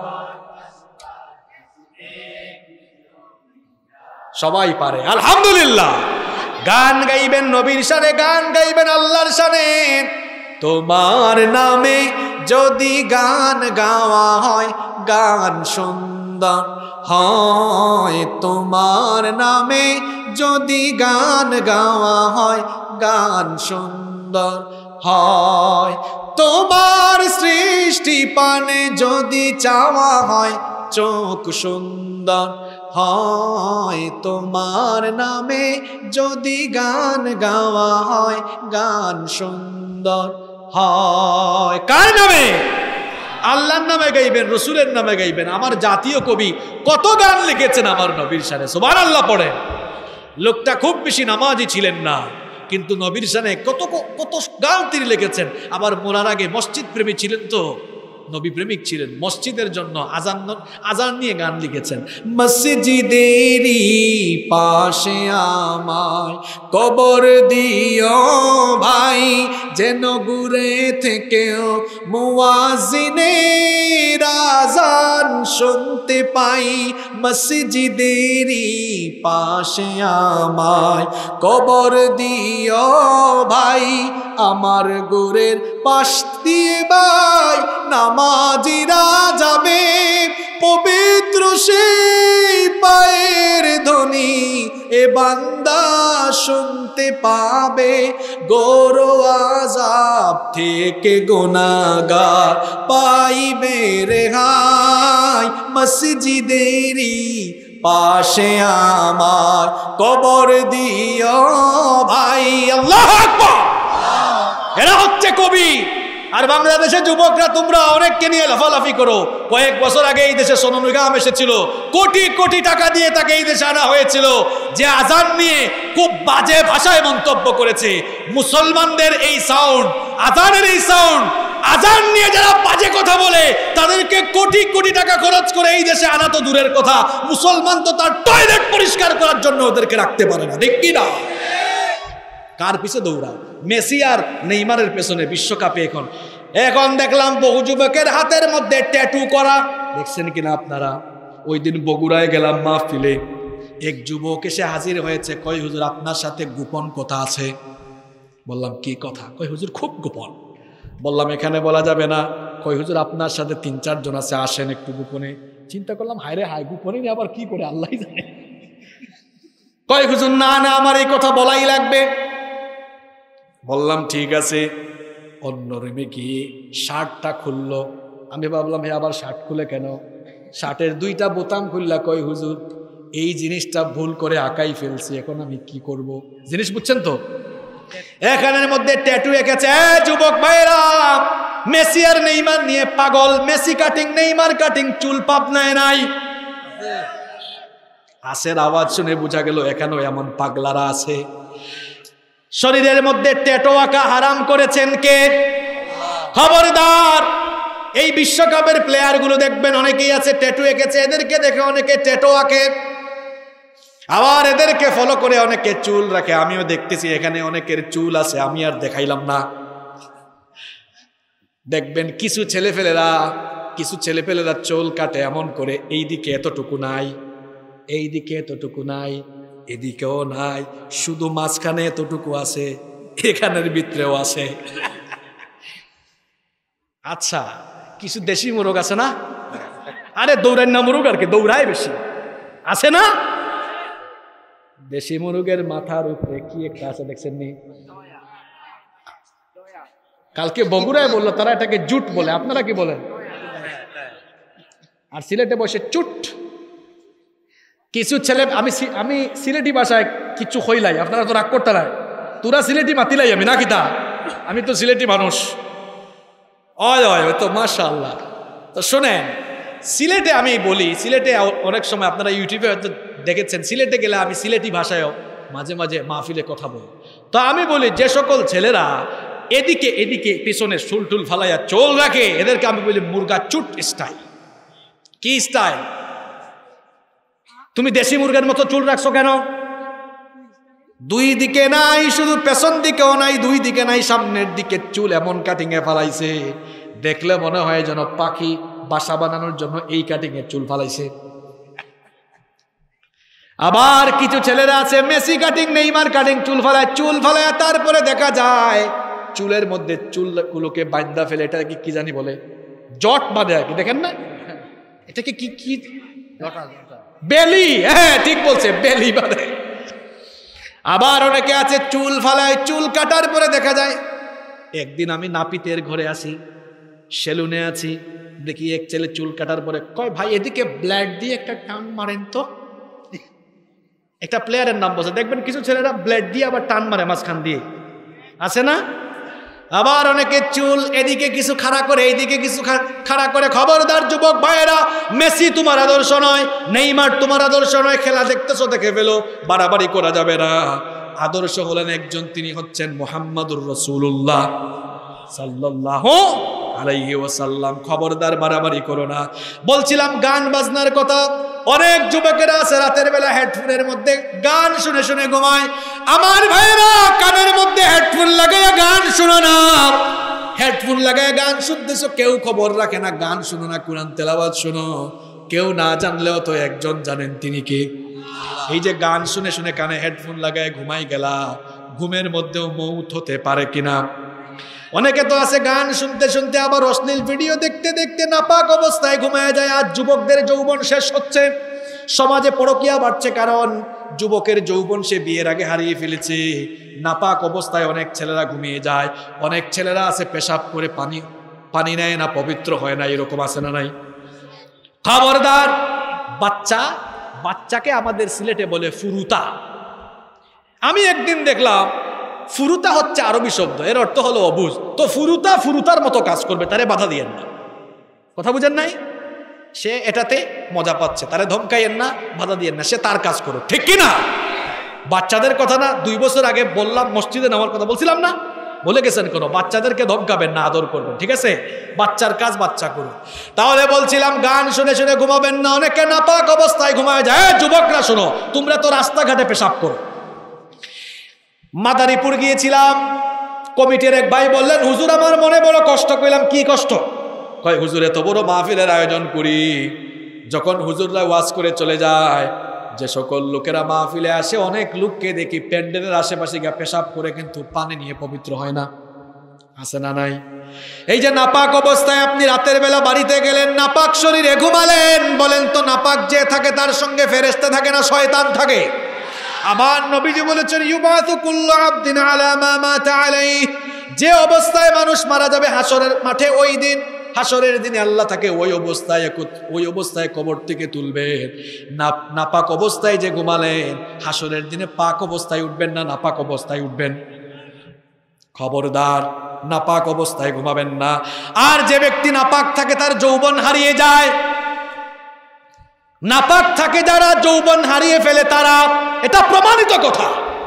সবাই পারে, আলহামদুলিল্লাহ। গান গাইবেন নবীর শানে, গান গাইবেন আল্লাহর শানে। তোমার নামে যদি গান গাওয়া হয়, গান সুন্দর হয়। তোমার নামে যদি গান গাওয়া হয়, গান সুন্দর হয়। তোমার সৃষ্টি পানে যদি চাওয়া হয়, চোখ সুন্দর হয়। তোমার নামে যদি গান গাওয়া হয়, গান সুন্দর হয়। কার নামে? আল্লাহর নামে গাইবেন, রসুলের নামে গাইবেন। আমার জাতীয় কবি কত গান লিখেছেন আমার নবীর শানে, সুবহানাল্লাহ পড়ে। লোকটা খুব বেশি নামাজি ছিলেন না, কিন্তু নবীর শানে কত কত গান তিনি লিখেছেন। আবার মরার আগে মসজিদ প্রেমী ছিলেন, তো নবী প্রেমিক ছিলেন। মসজিদের জন্য আজান নিয়ে গান লিখেছেন। মসজিদেরই পাশে আমায় কবর দিও ভাই, যেন দূরে থেকেও মুয়াজ্জিনের আজান শুনতে পাই। মসজিদেরই পাশে আমায় কবর দিও ভাই, আমার গোরের পাশ দিয়ে ভাই নামাজিরা যাবে, পবিত্র সেই পায়ের ধন এখনি এ বান্দা শুনতে পাবে, গৌর আযাব থেকে গুনাহগার পাইবে রেহাই। মসজিদেরই পাশে আমার কবর দিও ভাই। আল্লাহু আকবার। এরা হচ্ছে কবি। আর বাংলাদেশের যুবকরা তোমরা অনেককে নিয়ে লাফালাফি করো। কয়েক বছর আগে এই দেশে সোনম নিগম এসেছিল, কোটি কোটি টাকা দিয়ে তাকে এই দেশে আনা হয়েছিল, যে আজান নিয়ে খুব বাজে ভাষায় মন্তব্য করেছে। মুসলমানদের এই সাউন্ড, আজানের এই সাউন্ড, আজান নিয়ে যারা বাজে কথা বলে তাদেরকে কোটি কোটি টাকা খরচ করে এই দেশে আনা তো দূরের কথা, মুসলমান তো তার টয়লেট পরিষ্কার করার জন্য ওদেরকে রাখতে পারে না। ঠিক কি না? কার পিছে দৌড়াও? মেসি আর নেইমারের পেছনে বিশ্বকাপে। এখন দেখলাম বহু যুবকের হাতের মধ্যে ট্যাটু করা, দেখছেন কিনা আপনারা? ওই দিন বগুড়ায় গেলাম মাহফিলে, এক যুবক এসে হাজির হয়েছে, কয় হুজুর আপনার সাথে গোপন কথা আছে। বললাম কি কথা? কয় হুজুর খুব গোপন। বললাম এখানে বলা যাবে না। কয় হুজুর আপনার সাথে ৩-৪ জন আছে, আসেন একটু গোপনে। চিন্তা করলাম হায় রে হায়, গোপনে নিয়ে আবার কি করে আল্লাহই জানে। কয় হুজুর না না, আমার এই কথা বলাই লাগবে। বললাম ঠিক আছে। অন্য রুমে গিয়ে শার্টটা খুললো। আমি ভাবলাম হে আবার শার্ট খুলে কেন? শার্টের 2টা বোতাম খুললা। কয় হুজুর এই জিনিসটা ভুল করে আঁকাই ফেলছি, এখন আমি কি করব? জিনিস বুঝছেন তো? এখানের মধ্যে ট্যাটু এঁকেছে। যুবক ভাইরা, মেসি আর নেইমার নিয়ে পাগল। মেসি কাটিং, নেইমার কাটিং, চুল পাবনায় নাই। আসের আওয়াজ শুনে বোঝা গেল এখানেও এমন পাগলারা আছে। শরীরের মধ্যে ট্যাটু আঁকা হারাম করেছেন কে? খবরদার। এই বিশ্বকাপের প্লেয়ার গুলো দেখবেন অনেকেই আছে ট্যাটু এঁকেছে, এদেরকে দেখে অনেকে ট্যাটু আঁকে, আবার এদেরকে ফলো করে অনেকে চুল রাখে। আমিও দেখতেছি এখানে অনেকের চুল আছে, আমি আর দেখাইলাম না। দেখবেন কিছু ছেলেপেলেরা চুল কাটে এমন করে, এই দিকে এতটুকু নাই, এই দিকে এতটুকু নাই, এদিকেও নাই, শুধু মাঝখানে এতটুকু আছে, এখানের ভিতরেও আছে। আচ্ছা, কিছু দেশি মোরগ আছে না? আরে দৌড়ায় না মোরগ, আর কি দৌড়ায় বেশি আছে না? দেশি মোরগের মাথার উপরে কি একটা আছে, দেখছেন নি? কালকে বগুড়ায় বললো তারা এটাকে জুট বলে, আপনারা কি বলেন? আর সিলেটে বসে চুট। কিছু ছেলে, আমি সিলেটি ভাষায় কিছু হইলাই, আপনারা তো রাগ করতে নাই, তোরা সিলেটি মাতিলাই আমি না কিতা, আমি তো সিলেটি মানুষ। অয় অয় তো মাশাআল্লাহ। তো শোনেন, সিলেটে আমি বলি, সিলেটে অনেক সময় আপনারা ইউটিউবে হয়তো দেখেছেন, সিলেটে গেলে আমি সিলেটি ভাষায়ও মাঝে মাঝে মাহফিলে কথা বলি। তো আমি বলি যে সকল ছেলেরা এদিকে এদিকে পিছনে চুল টুল ফালাইয়া চোল রাখে, এদেরকে আমি বলি মুরগা চুট স্টাইল। কি স্টাইল? তুমি দেশি মুরগের মতো চুল রাখছো কেন? 2 দিকে নাই, শুধু পেছন দিকেও নাই, 2 দিকে নাই, সামনের দিকে চুল এমন কাটিং এ ফালাইছে, দেখলে মনে হয় যেন পাখি বাসা বানানোর জন্য এই কাটিং এর চুল ফালাইছে। আবার কিছু ছেলেরা আছে মেসি কাটিং, নেইমার কাটিং, চুল ফালায় তারপরে দেখা যায় চুলের মধ্যে চুলগুলোকে বাঁধা ফেলে, এটা কি জানি বলে, জট বাঁধে আর কি, দেখেন না? এটাকে কি বেলি, হ্যাঁ ঠিক বলছে, বেলি বাঁধে। আবার অনেকে আছে চুল ফালায়, চুল কাটার পরে দেখা যায়। একদিন আমি নাপিতের ঘরে আছি, সেলুনে আছি, দেখি এক ছেলে চুল কাটার পরে কয় ভাই এদিকে ব্লেড দিয়ে একটা টান মারেন তো। একটা প্লেয়ারের নাম বলছে, দেখবেন কিছু ছেলেরা ব্লেড দিয়ে আবার টান মারে মাঝখান দিয়ে, আছে না? আবার অনেকে চুল এদিকে কিছু খাড়া করে, এইদিকে কিছু খাড়া করে। খবরদার যুবক ভাইয়েরা, মেসি তোমার আদর্শ নয়, নেইমার তোমার আদর্শ নয়, খেলা দেখতেছো দেখে ফেলো, বাড়াবাড়ি করা যাবে না। আদর্শ হলেন একজন, তিনি হচ্ছেন মুহাম্মাদুর রাসূলুল্লাহ সাল্লাল্লাহু আলাইহি ওয়াসাল্লাম। খবরদার বাড়াবাড়ি করো না। বলছিলাম গান বাজনার কথা। অনেক যুবকেরা আছে রাতের বেলা হেডফোনের মধ্যে গান শুনে শুনে ঘুমায়। আমার ভাইরা, কানের মধ্যে হেডফোন লাগাইয়া গান শোনো না। হেডফোন লাগাইয়া গান শুনতেছো, কেউ খবর রাখে না, গান শুনো না, কুরআন তেলাওয়াত শোনো। কেউ না জানলেও তো একজন জানেন, তিনি কে? এই যে গান শুনে শুনে কানে হেডফোন লাগায় ঘুমাই গেলা, ঘুমের মধ্যেও মৌত হতে পারে কিনা? অনেকে তো আছে গান শুনতে শুনতে আবার অশ্লীল ভিডিও দেখতে দেখতে নাপাক অবস্থায় ঘুমায় যায়। আজ যুবকদের যৌবন শেষ হচ্ছে, সমাজে পরকীয়া বাড়ছে, কারণ যুবকের যৌবন সে বিয়ের আগে হারিয়ে ফেলেছে। নাপাক অবস্থায় অনেক ছেলেরা ঘুমিয়ে যায়, অনেক ছেলেরা আছে পেশাব করে পানি নেয় না, পবিত্র হয় না, এরকম আছে না নাই? খবরদার, বাচ্চাকে আমাদের সিলেটে বলে ফুরুতা। আমি একদিন দেখলাম ফুরুতা হচ্ছে আরবি শব্দ, এর অর্থ হলো অবুঝ। তো ফুরুতার মতো কাজ করবে, তারে বাধা দিয়েন না। কথা বুঝেন নাই? সে এটাতে মজা পাচ্ছে, তারে ধমকাইয়েন না, বাধা দিয়েন না, সে তার কাজ করুক, ঠিক কি না? বাচ্চাদের কথা না 2 বছর আগে বললাম, মসজিদে নামার কথা বলছিলাম না? বলে গেছেন কোনো বাচ্চাদেরকে ধমকাবেন না, আদর করবেন, ঠিক আছে? বাচ্চার কাজ বাচ্চা করুন। তাহলে বলছিলাম গান শুনে শুনে ঘুমাবেন না, অনেকে নাপাক অবস্থায় ঘুমায় যায়। যুবকরা শোনো, তোমরা তো রাস্তাঘাটে পেশাব করো। মাদারীপুর গিয়েছিলাম, কমিটির এক ভাই বললেন, হুজুর আমার মনে বড় কষ্ট। কইলাম কি কষ্ট? কয় হুজুর এত বড় মাহফিলের আয়োজন করি, যখন হুজুররা ওয়াজ করে চলে যায়, যে সকল লোকেরা মাহফিলে আসে, অনেক লোককে দেখি প্যান্ডেলের আশেপাশে গিয়ে পেশাব করে কিন্তু পানি নিয়ে পবিত্র হয় না। আছে না নাই? এই যে নাপাক অবস্থায় আপনি রাতের বেলা বাড়িতে গেলেন, নাপাক শরীরে ঘুমালেন, বলেন তো নাপাক যে থাকে তার সঙ্গে ফেরেশতা থাকে না শয়তান থাকে? আমার নবীজি বলেছেন, ইউবাসু কুল্লু আবদিন আলা মা মাতা আলাইহি, যে অবস্থায় মানুষ মারা যাবে হাসরের মাঠে, ওই দিন হাসরের দিনে আল্লাহ তাকে ওই অবস্থায় কবর থেকে তুলবেন। নাপাক অবস্থায় যে ঘুমালেন, হাসরের দিনে পাক অবস্থায় উঠবেন না নাপাক অবস্থায় উঠবেন? খবরদার, নাপাক অবস্থায় ঘুমাবেন না। আর যে ব্যক্তি নাপাক থাকে তার যৌবন হারিয়ে যায়। নাপাক থাকে যারা, যৌবন হারিয়ে ফেলে তারা, এটা প্রমাণিত কথা।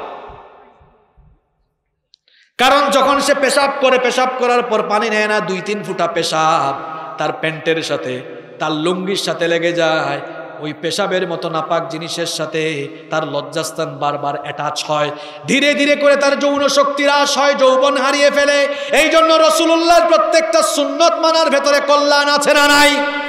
কারণ যখন সে পেশাব করে, পেশাব করার পর পানি নেয় না, 2-3 ফুটা পেশাব তার প্যান্টের সাথে, তার লুঙ্গির সাথে লেগে যায়, ওই পেশাবের মতো নাপাক জিনিসের সাথে তার লজ্জাস্থান বারবার অ্যাটাচ হয়, ধীরে ধীরে করে তার যৌন শক্তি হ্রাস হয়, যৌবন হারিয়ে ফেলে। এই জন্য রাসূলুল্লাহর প্রত্যেকটা সুন্নত মানার ভেতরে কল্যাণ আছে না নাই?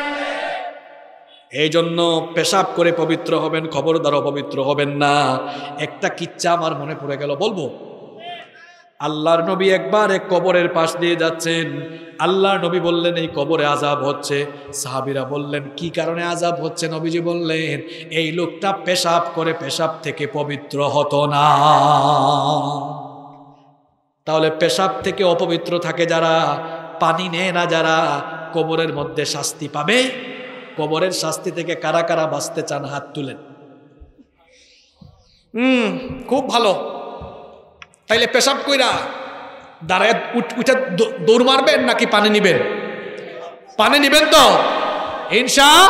এই জন্য পেশাব করে পবিত্র হবেন, খবরদার অপবিত্র হবেন না। একটা কিচ্ছা আমার মনে পড়ে গেল, বলবো? আল্লাহর নবী একবার এক কবরের পাশ দিয়ে যাচ্ছেন, আল্লাহর নবী বললেন এই কবরে আযাব হচ্ছে। সাহাবীরা বললেন কি কারণে আযাব হচ্ছে? নবীজি বললেন এই লোকটা পেশাব করে পেশাব থেকে পবিত্র হতো না। তাহলে পেশাব থেকে অপবিত্র থাকে যারা, পানি নেয় না যারা, কবরের মধ্যে শাস্তি পাবে। কবরের শাস্তি থেকে কারা কারা বাঁচতে চান হাত তুলেন। খুব ভালো। তাইলে পেশাব কইরা দাঁড়ায় উঠে দৌড় মারবেন নাকি পানি নিবেন? পানি নিবেন তো ইনশাআল্লাহ।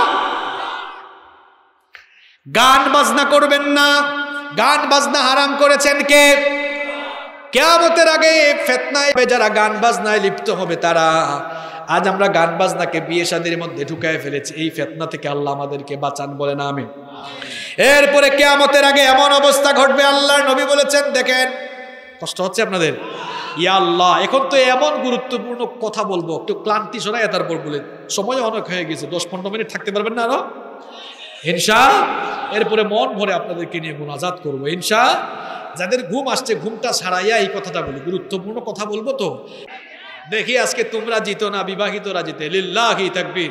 গান বাজনা করবেন না, গান বাজনা হারাম করেছেন কে? কিয়ামতের আগে ফিতনায় যারা গান বাজনায় লিপ্ত হবে তারা। আজ আমরা গান বাজনাকে বিয়ে শাদীর মধ্যে ঢুকায় ফেলেছি, এই ফিতনা থেকে আল্লাহ আমাদেরকে বাঁচান, বলেন আমিন। এরপরে কিয়ামতের আগে এমন অবস্থা ঘটবে, আল্লাহর নবী বলেছেন, দেখেন কষ্ট হচ্ছে আপনাদের, ইয়া আল্লাহ এখন তো এমন গুরুত্বপূর্ণ কথা বলবো, একটু ক্লান্তি শোনায় তারপর বলে, সময় অনেক হয়ে গেছে, 10-15 মিনিট থাকতে পারবেন না আরো ইনশাআল্লাহ। এরপরে মন ভরে আপনাদেরকে নিয়ে মুনাজাত করবো ইনশাআল্লাহ। যাদের ঘুম আসছে ঘুমটা ছাড়াইয়া এই কথাটা বলি, গুরুত্বপূর্ণ কথা বলবো তো। দেখি আজকে তোমরা জিতো না বিবাহিতরা জিতে, লিল্লাহি তাকবীর।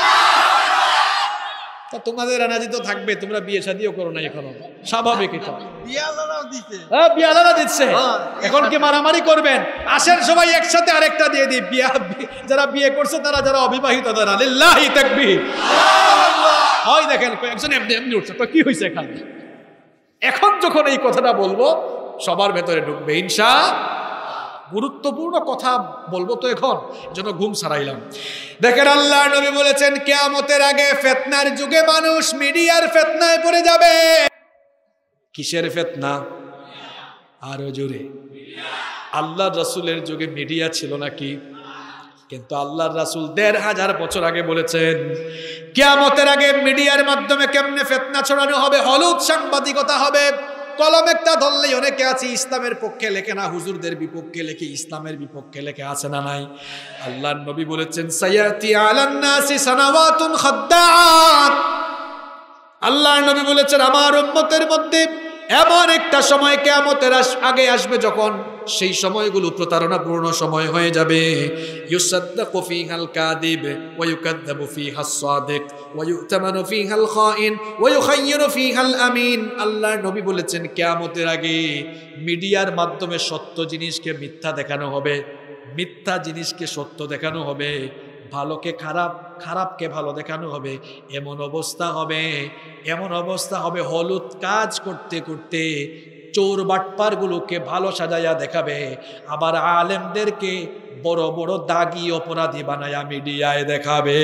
তা তোমাদের এনার্জি তো থাকবে, তোমরা বিয়ে শাদিও করো না এখনো, স্বাভাবিক এটা। বিয়ালারা দিচ্ছে, এখন কি মারামারি করবেন? আসেন সবাই একসাথে আরেকটা দিয়ে দিই, যারা বিয়ে করছে তারা, যারা অবিবাহিত তারা, লিল্লাহি তাকবীর। হয় দেখেন কয়েকজন এমনি এমনি উঠছে, তো কি হয়েছে এখানে? এখন যখন এই কথাটা বলবো সবার ভেতরে ঢুকবে ইনশাআল্লাহ। গুরুত্বপূর্ণ কথা বলবো তো এখন, জন্য ঘুম ছাড়াইলাম। দেখেন আল্লাহর নবী বলেছেন কিয়ামতের আগে ফিতনার যুগে মানুষ মিডিয়ার ফিতনায় পড়ে যাবে। কিসের ফিতনা? আরো জোরে। আল্লাহর রাসূলের যুগে মিডিয়া ছিল নাকি? কিন্তু আল্লাহর রাসূল ১৫০০ বছর আগে বলেছেন কিয়ামতের আগে মিডিয়ার মাধ্যমে কেমনে ফিতনা ছড়ানো হবে, হলুদ সাংবাদিকতা হবে। কলম একটা ধরলেই অনেকে আছে ইসলামের পক্ষে লেখে না, হুজুরদের বিপক্ষে লেখে, ইসলামের বিপক্ষে লেখে, আছে না নাই? আল্লাহর নবী বলেছেন সায়াতি আলান নাসি সানাওয়াতুন খাদ্দাআত। আল্লাহর নবী বলেছেন আমার উম্মতের মধ্যে এমন একটা সময় কিয়ামতের আগে আসবে যখন সেই সময়গুলো প্রতারণাপূর্ণ সময় হয়ে যাবে। ইউসাদ্দাকু ফীহাল কাযিব ওয়া ইউকাযযাবু ফীহাস সাদিক ওয়া ইউতামানু ফীহাল খাইন ওয়া ইউখায়্যারু ফীহাল আমিন। আল্লাহর নবী বলেছেন কিয়ামতের আগে মিডিয়ার মাধ্যমে সত্য জিনিসকে মিথ্যা দেখানো হবে, মিথ্যা জিনিসকে সত্য দেখানো হবে, ভালোকে খারাপ, খারাপকে ভালো দেখানো হবে। এমন অবস্থা হবে, এমন অবস্থা হবে, হলুদ কাজ করতে করতে চোর বাটপারগুলোকে ভালো সাজাইয়া দেখাবে, আবার আলেমদেরকে বড় বড় দাগি অপরাধী বানায়া মিডিয়ায় দেখাবে।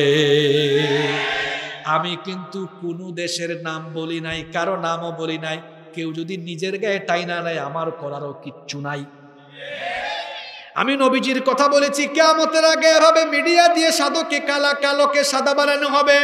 আমি কিন্তু কোনো দেশের নাম বলি নাই, কারো নামও বলি নাই। কেউ যদি নিজের গায়ে টাইনা নেয় আমার করারও কিচ্ছু নাই। আমি নবীজির কথা বলেছি, কিয়ামতের আগে হবে মিডিয়া দিয়ে সাদকে কালা, কালোকে সাদা বানানো হবে।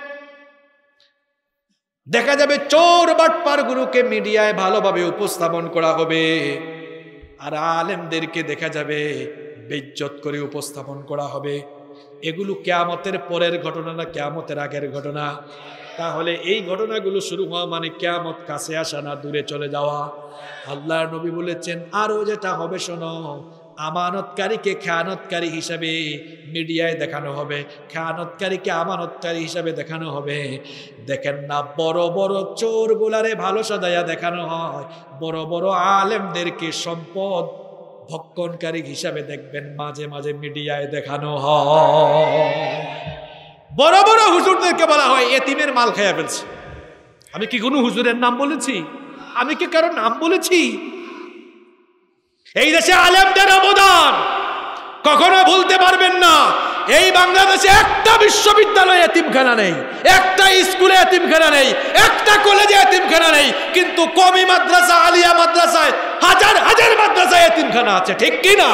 দেখা যাবে চোর বাটপার গুলোকে মিডিয়ায় ভালোভাবে উপস্থাপন করা হবে, আর আলেমদেরকে দেখা যাবে বেইজ্জত করে উপস্থাপন করা হবে। এগুলো কিয়ামতের পরের ঘটনা না কিয়ামতের আগের ঘটনা? তাহলে এই ঘটনাগুলো শুরু হওয়া মানে কিয়ামত কাছে আসা না দূরে চলে যাওয়া। আল্লাহর নবী বলেছেন আরো যেটা হবে শোনো, আমানতকারীকে খেয়ানতকারী হিসাবে মিডিয়ায় দেখানো হবে, খেয়ানতকারীকে আমানতকারী হিসাবে দেখানো হবে। দেখেন না, বড় বড় চোর গুলারে ভালো সাজাইয়া দেখানো হয়, বড় বড় আলেমদেরকে সম্পদ ভক্ষণকারী হিসাবে দেখবেন মাঝে মাঝে মিডিয়ায় দেখানো হয়। বড় বড় হুজুরদেরকে বলা হয় এতিমের মাল খাইয়া ফেলছে। আমি কি কোনো হুজুরের নাম বলেছি? আমি কি কারো নাম বলেছি? এই দেশে আলেমদের অবদান কখনো ভুলতে পারবেন না। এই বাংলাদেশে একটা বিশ্ববিদ্যালয়ে এতিমখানা নেই, একটা স্কুলে এতিমখানা নেই, একটা কলেজে এতিমখানা নেই, কিন্তু কওমি মাদ্রাসা, আলিয়া মাদ্রাসায় হাজার হাজার মাদ্রাসায় এতিমখানা আছে, ঠিক কি না?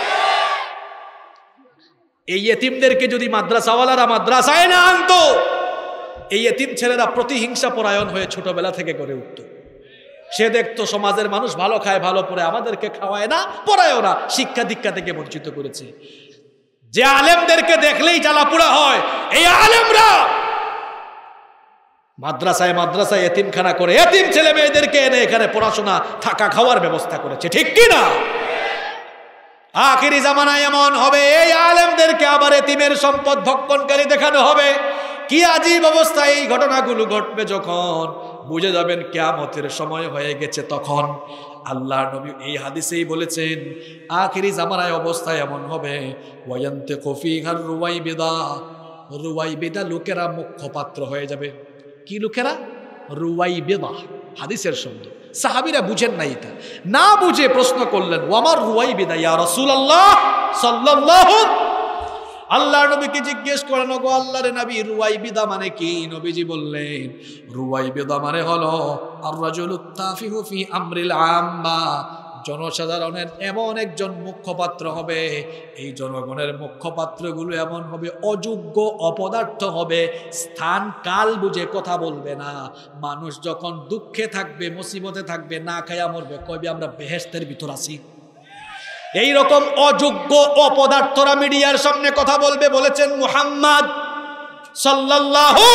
এই এতিমদেরকে যদি মাদ্রাসাওয়ালারা মাদ্রাসায় না আনতো, এই এতিম ছেলেরা প্রতিহিংসা পরায়ণ হয়ে ছোটবেলা থেকে গড়ে উঠত। সে দেখতো সমাজের মানুষ ভালো খায়, ভালো পড়ে, আমাদেরকে খাওয়ায় না, পড়ায়ও না, শিক্ষা দীক্ষা থেকে বঞ্চিত করেছে। যে আলেমদেরকে দেখলেই জ্বালাপোড়া হয়, এই আলেমরা মাদ্রাসায় মাদ্রাসায় এতিমখানা করে এতিম ছেলে মেয়েদেরকে এনে এখানে পড়াশোনা, থাকা, খাওয়ার ব্যবস্থা করেছে, ঠিক কি না? আখিরি জামানায় এমন হবে, এই আলেমদেরকে আবার এতিমের সম্পদ ভক্ষণকারী দেখানো হবে। কি আজীব অবস্থা! এই ঘটনাগুলো ঘটবে যখন বুঝে যাবেন কিয়ামতের সময় হয়ে গেছে। তখন আল্লাহর নবী এই হাদিসেই বলেছেন আখিরি জামানায় অবস্থা এমন হবে, ওয়ায়ান্তিকু ফীহার রুওয়াইবিদা, রুওয়াইবিদা লোকেরা মুখপাত্র হয়ে যাবে। কি লোকেরা? রুওয়াইবিদা, হাদিসের শব্দ। সাহাবীরা বুঝেন না, এটা না বুঝে প্রশ্ন করলেন, ওয়ামার রুওয়াইবিদা ইয়া রাসূলুল্লাহ সাল্লাল্লাহু। আল্লাহর নবীকে জিজ্ঞেস করেন, গো আল্লাহর নবী, রুওয়াইবিদা মানে কি? নবীজি বললেন, রুওয়াইবিদা মানে হলো আর-রাজুলুত তাফিহু ফি আমরিল আম্মা, জনসাধারণের এমন একজন মুখপাত্র হবে। এই জনগণের মুখপাত্রগুলো এমন হবে, অযোগ্য, অপদার্থ হবে, স্থান কাল বুঝে কথা বলবে না। মানুষ যখন দুঃখে থাকবে, মুসিবতে থাকবে, না খায়া মরবে, কইবে আমরা বেহেশতের ভিতর আছি। এইরকম অযোগ্য অপদার্থরা মিডিয়ার সামনে কথা বলবে, বলেছেন মুহাম্মদ সাল্লাল্লাহু।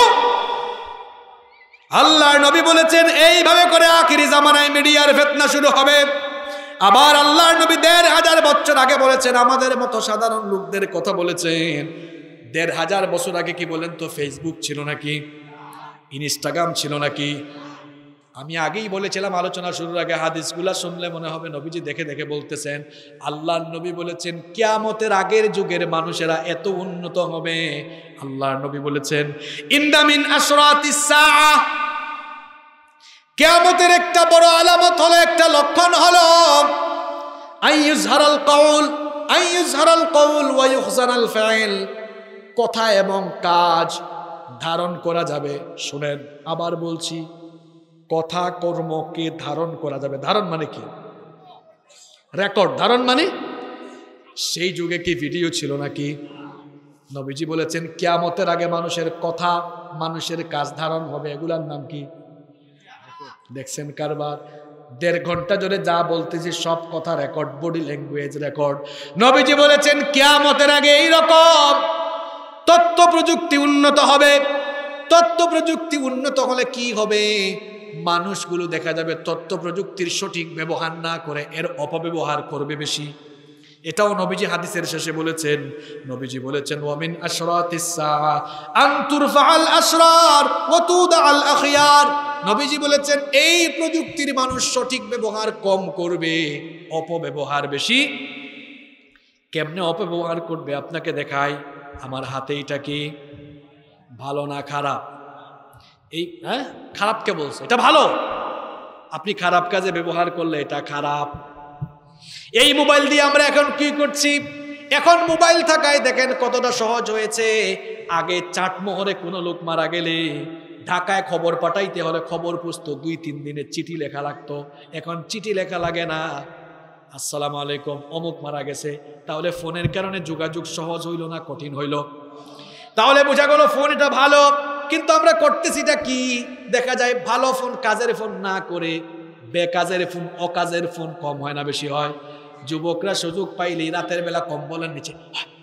আল্লাহর নবী বলেছেন এইভাবে করে আখিরি জামানায় মিডিয়ার ফিতনা শুরু হবে। আবার আল্লাহর নবী ১৫০০ বছর আগে বলেছেন, আমাদের মতো সাধারণ লোকদের কথা বলেছেন। ১৫০০ বছর আগে কি বলেন তো? ফেসবুক ছিল নাকি? ইনস্টাগ্রাম ছিল নাকি? আমি আগেই বলেছিলাম আলোচনা শুরুর আগে, হাদিসগুলা শুনলে মনে হবে নবীজি দেখে দেখে বলতেছেন। আল্লাহর নবী বলেছেন কিয়ামতের আগের যুগের মানুষেরা এত উন্নত হবে। আল্লাহর নবী বলেছেন ইন্না মিন আশরাতিস সাআহ, কিয়ামতের একটা বড় আলামত হলো, একটা লক্ষণ হলো আইয়ুজহারাল কাউল ওয়া ইউহজানাল ফাইল, কথা এবং কাজ ধারণ করা যাবে। শুনেন, আবার বলছি, কথা কর্মকে ধারণ করা যাবে। ধারণ মানে কি? রেকর্ড। ধারণ মানে? সেই যুগে কি ভিডিও ছিল নাকি? নবীজি বলেছেন কিয়ামতের আগে মানুষের কথা, মানুষের কাজ ধারণ হবে। এগুলার নাম কি? দেখছেন কারবার? ১.৫ ঘন্টা ধরে যা বলতেছি সব কথা রেকর্ড, বডি ল্যাঙ্গুয়েজ রেকর্ড। নবীজি বলেছেন কিয়ামতের আগে এইরকম তথ্য প্রযুক্তি উন্নত হবে। তথ্য প্রযুক্তি উন্নত হলে কি হবে? মানুষগুলো দেখা যাবে তথ্য প্রযুক্তির সঠিক ব্যবহার না করে এর অপব্যবহার করবে বেশি। এটাও নবীজি হাদিসের শেষে বলেছেন। নবীজি বলেছেন ওয়ামিন আশরাতিস সাআ আন তুরফাআল আসরার ওয়া তুদাআল আখিয়ার। নবীজি বলেছেন এই প্রযুক্তির মানুষ সঠিক ব্যবহার কম করবে, অপব্যবহার বেশি। কেমনে অপব্যবহার করবে আপনাকে দেখাই। আমার হাতে এটা কি ভালো না খারাপ? এই খারাপকে বলছে এটা ভালো, আপনি খারাপ কাজে ব্যবহার করলে এটা খারাপ। এই মোবাইল দিয়ে আমরা এখন কি করছি? এখন মোবাইল থাকায় দেখেন কতটা সহজ হয়েছে। আগে চাটমোহরে কোনো লোক মারা গেলে ঢাকায় খবর পাঠাইতে হলে খবর পুষত 2-3 দিনের চিঠি লেখা লাগতো। এখন চিঠি লেখা লাগে না, আসসালামু আলাইকুম অমুক মারা গেছে। তাহলে ফোনের কারণে যোগাযোগ সহজ হইল না কঠিন হইল? তাহলে বোঝা গেল ফোন এটা ভালো, কিন্তু আমরা করতেছিটা কি? দেখা যায় ভালো ফোন কাজের ফোন না করে বেকাজের ফোন, অকাজের ফোন কম হয় না বেশি হয়? যুবকরা সুযোগ পাইলেই রাতের বেলা কম্বলের নিচে,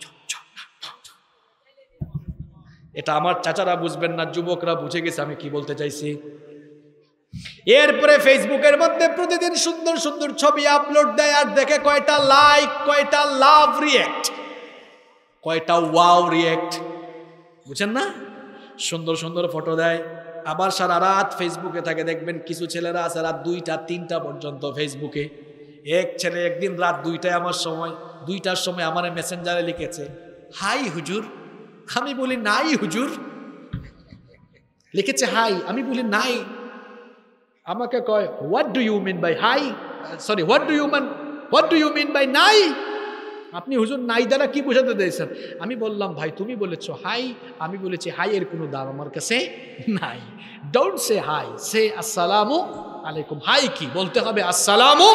এটা আমার চাচারা বুঝবেন না, যুবকরা বুঝে গেছে আমি কি বলতে চাইছি। এরপরে ফেসবুকের মধ্যে প্রতিদিন সুন্দর সুন্দর ছবি আপলোড দেয়, আর দেখে কয়টা লাইক, কয়টা লাভ রিয়েক্ট, কয়টা ওয়াও রিয়েক্ট, বুঝছেন না? সুন্দর সুন্দর ফটো দেয়, আবার সারা রাত ফেসবুকে থাকে। দেখবেন কিছু ছেলেরা আছে রাত 2টা-3টা পর্যন্ত ফেসবুকে। এক ছেলে একদিন রাত 2টার সময় আমার মেসেঞ্জারে লিখেছে হাই হুজুর। আমি বলি নাই হুজুর। লিখেছে হাই, আমি বলি নাই। আমাকে কয় what do you mean by hi, sorry what do you mean by নাই? আপনি হুজুর নাই দ্বারা কি বোঝাতে দিয়েছেন? আমি বললাম ভাই তুমি বলেছো হাই, আমি বলেছি হাই এর কোনো দাম আমার কাছে নাই। ডোন্ট সে হাই, সে আসসালামু আলাইকুম। হাই কি বলতে হবে? আসসালামু।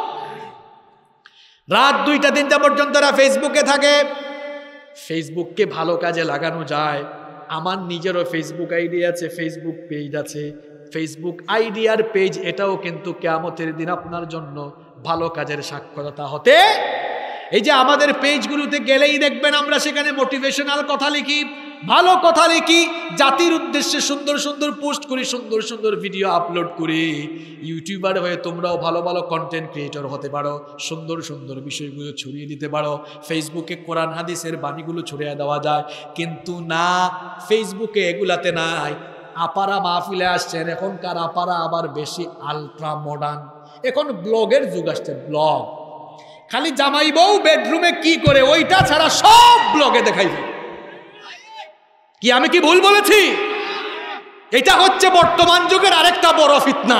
রাত 2টা-3টা পর্যন্ত তারা ফেসবুকে থাকে। ফেসবুককে ভালো কাজে লাগানো যায়। আমার নিজেরও ফেসবুক আইডি আছে, ফেসবুক পেজ আছে। ফেসবুক আইডি আর পেজ এটাও কিন্তু কিয়ামতের দিন আপনার জন্য ভালো কাজের সাক্ষরতা হতে। এই যে আমাদের পেজগুলোতে গেলেই দেখবেন আমরা সেখানে মোটিভেশনাল কথা লিখি, ভালো কথা লিখি, জাতির উদ্দেশ্যে সুন্দর সুন্দর পোস্ট করি, সুন্দর সুন্দর ভিডিও আপলোড করি। ইউটিউবার হয়ে তোমরাও ভালো ভালো কন্টেন্ট ক্রিয়েটর হতে পারো, সুন্দর সুন্দর বিষয়গুলো ছড়িয়ে দিতে পারো। ফেসবুকে কোরআন হাদিসের বাণীগুলো ছড়িয়ে দেওয়া যায়, কিন্তু না, ফেসবুকে এগুলাতে নাই। আপারা মাহফিলে আসছেন, এখনকার আপারা আবার বেশি আলট্রা মডার্ন। এখন ব্লগের যুগ আসছে, ব্লগ। খালি জামাই বউ বেডরুমে কি করে ওইটা ছাড়া সব ব্লগে দেখাইবে। কি আমি কি ভুল বলেছি? এটা হচ্ছে বর্তমান যুগের আরেকটা বড় ফিতনা।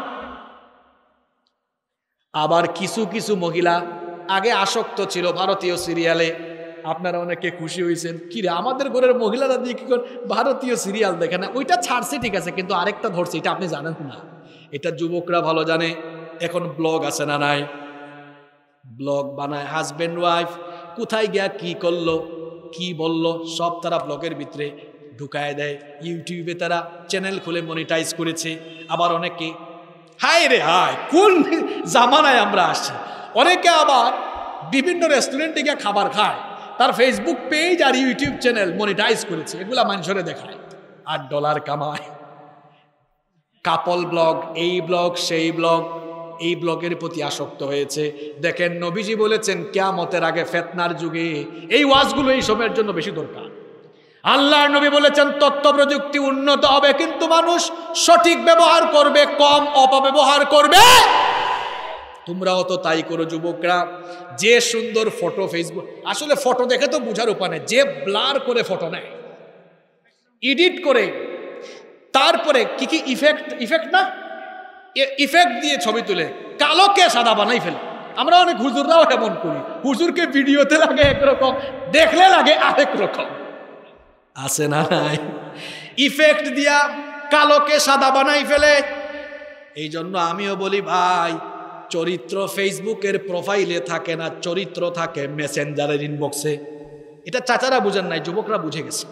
আবার কিছু কিছু মহিলা আগে আসক্ত ছিল ভারতীয় সিরিয়ালে। আপনারা অনেকে খুশি হয়েছেন, কি রে আমাদের ঘরের মহিলারা দিয়ে কি করে ভারতীয় সিরিয়াল দেখে না? ওইটা ছাড়ছে ঠিক আছে, কিন্তু আরেকটা ধরছে, এটা আপনি জানেন না। এটা যুবকরা ভালো জানে। এখন ব্লগ আছে না নাই? ব্লগ বানায় হাজব্যান্ড ওয়াইফ, কোথায় গিয়া কি করলো, কি বললো, সব তারা ব্লগের ভিতরে ঢুকায় দেয়। ইউটিউবে তারা চ্যানেল খুলে মনিটাইজ করেছে। আবার অনেকে হায় রে হায়, কোন জামানায় আমরা আসছি। অনেকে আবার বিভিন্ন রেস্টুরেন্টে গিয়ে খাবার খায়, তার ফেসবুক পেজ আর ইউটিউব চ্যানেল মনিটাইজ করেছে, এগুলা মানুষরে দেখায়, $8 কামায়। কাপল ব্লগ, এই ব্লগ সেই ব্লগ, এই ব্লগের প্রতি আসক্ত হয়েছে। দেখেন নবীজি বলেছেন কিয়ামতের আগে ফিতনার যুগে এই ওয়াজগুলো এই সময়ের জন্য বেশি দরকার। আল্লাহর নবী বলেছেন তথ্য প্রযুক্তি উন্নত হবে, কিন্তু মানুষ সঠিক ব্যবহার করবে, কম অপব্যবহার করবে। তোমরাও তো তাই করো যুবকরা। যে সুন্দর ফটো ফেসবুক, আসলে ফটো দেখে তো বোঝার উপায় নেই। যে ব্লার করে ফটো নেয়, এডিট করে, তারপরে কি কি ইফেক্ট না, ইফেক্ট দিয়ে ছবি তুলে কালোকে সাদা বানাই ফেলে। আমরা অনেক হুজুররাও এমন করি, হুজুরকে ভিডিওতে লাগে একরকম, দেখলে লাগে আরেক রকম, আছে না নাই? ইফেক্ট দিয়া কালোকে সাদা বানাই ফেলে। এই জন্য আমিও বলি ভাই, চরিত্র ফেসবুকের প্রোফাইলে থাকে না, চরিত্র থাকে মেসেঞ্জারের ইনবক্সে। এটা চাচারা বুঝেন নাই, যুবকরা বুঝে গেছে।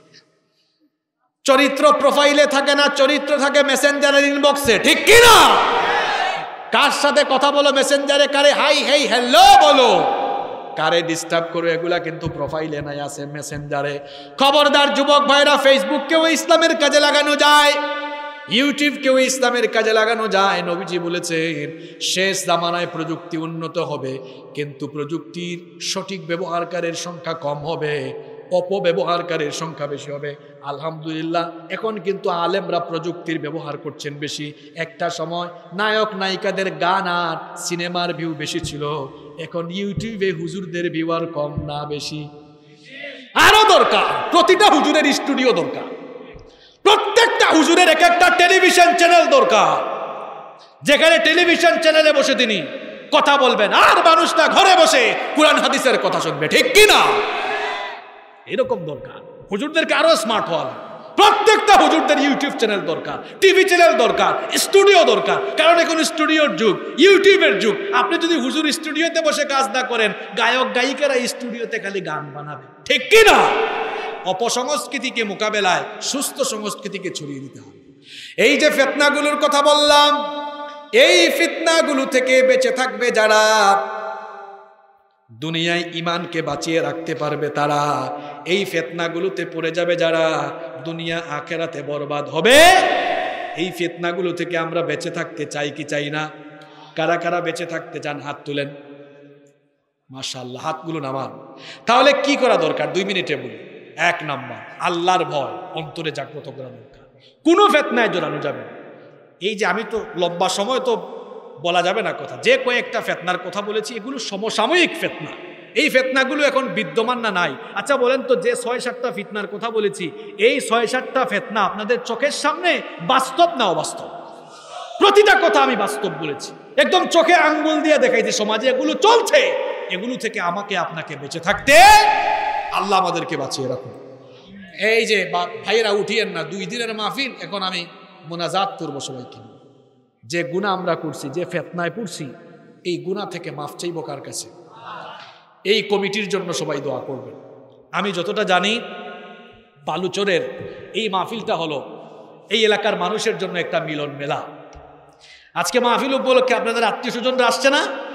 চরিত্র প্রোফাইলে থাকে না, চরিত্র থাকে মেসেঞ্জারের ইনবক্সে, ঠিক কি না? কার সাথে কথা বলো মেসেঞ্জারে, কারে হাই হেই হ্যালো বলো, কারে ডিস্টার্ব করো, এগুলা কিন্তু প্রোফাইলে নাই, আছে মেসেঞ্জারে। খবরদার যুবক ভাইরা, ফেসবুককেও ইসলামের কাজে লাগানো যায়। ইউটিউবকেও ইসলামের কাজে লাগানো যায়। নবীজি বলেছেন শেষ জামানায় প্রযুক্তি উন্নত হবে, কিন্তু প্রযুক্তির সঠিক ব্যবহারকারীর সংখ্যা কম হবে, অপব্যবহারকারীর সংখ্যা বেশি হবে। আলহামদুলিল্লাহ এখন কিন্তু আলেমরা প্রযুক্তির ব্যবহার করছেন বেশি। একটা সময় নায়ক নায়িকাদের গান আর সিনেমার ভিউ বেশি ছিল, এখন ইউটিউবে হুজুরদের ভিউ আর কম না বেশি? আরো দরকার, প্রতিটা হুজুরের স্টুডিও দরকার, প্রত্যেকটা হুজুরের এক একটা টেলিভিশন চ্যানেল দরকার, যেখানে টেলিভিশন চ্যানেলে বসে তিনি কথা বলবেন আর মানুষটা ঘরে বসে কুরআন হাদিসের কথা শুনবে, ঠিক কি না? এরকম দরকার। হুজুরদেরকে আরো স্মার্ট হওয়া লাগে। প্রত্যেকটা হুজুরদের ইউটিউব চ্যানেল দরকার, টিভি চ্যানেল দরকার, স্টুডিও দরকার। কারণ এখন স্টুডিওর যুগ, ইউটিউবের যুগ। আপনি যদি হুজুর স্টুডিওতে বসে কাজ না করেন, গায়ক গায়িকারা স্টুডিওতে খালি গান বানাবে, ঠিক কি না? অপসংস্কৃতিকে মোকাবেলায় সুস্থ সংস্কৃতিকে ছড়িয়ে দিতে হবে। এই যে ফিতনাগুলোর কথা বললাম, এই ফিতনাগুলো থেকে বেঁচে থাকবে যারা, দুনিয়ায় ঈমানকে বাঁচিয়ে রাখতে পারবে তারা, এই ফিতনাগুলোতে পড়ে যাবে যারা, দুনিয়া আখিরাতে বরবাদ হবে। এই ফিতনাগুলো থেকে আমরা বেঁচে থাকতে চাই কি চাই না? কারা কারা বেঁচে থাকতে চান হাত তুলেন। মাশাআল্লাহ, হাতগুলো নামান। তাহলে কি করা দরকার? 2 মিনিটে বলি। 1 নাম্বার, আল্লাহর ভয় অন্তরে জাগ্রত করা দরকার। কোনো ফিতনায় জড়ানো যাবে না। এই যে আমি তো লম্বা সময় তো বলা যাবে না কথা, যে কয়েকটা ফিতনার কথা বলেছি এগুলো সমসাময়িক ফিতনা। এই ফিতনাগুলো এখন বিদ্যমান না নাই? আচ্ছা বলেন তো, যে 6-7টা ফিতনার কথা বলেছি, এই 6-7টা ফিতনা আপনাদের চোখের সামনে বাস্তব না অবাস্তব? প্রতিটা কথা আমি বাস্তব বলেছি, একদম চোখে আঙ্গুল দিয়ে দেখাইছি। সমাজে এগুলো চলছে, এগুলো থেকে আমাকে আপনাকে বেঁচে থাকতে আল্লাহ আমাদেরকে বাঁচিয়ে রাখুন। এই যে ভাইয়েরা উঠিয়েন না, 2 দিনের মাহফিল, এখন আমি মোনাজাত করবো সবাইকে। যে গুনাহ আমরা করছি, যে ফিতনায় পড়ছি, এই গুনাহ থেকে মাফ চাইব কার কাছে? এই কমিটির জন্য সবাই দোয়া করবেন। আমি যতটা জানি বালুচরের এই মাহফিলটা হলো এই এলাকার মানুষের জন্য একটা মিলন মেলা। আজকে মাহফিল উপলক্ষে আপনাদের আত্মীয় স্বজনরা আসছে না?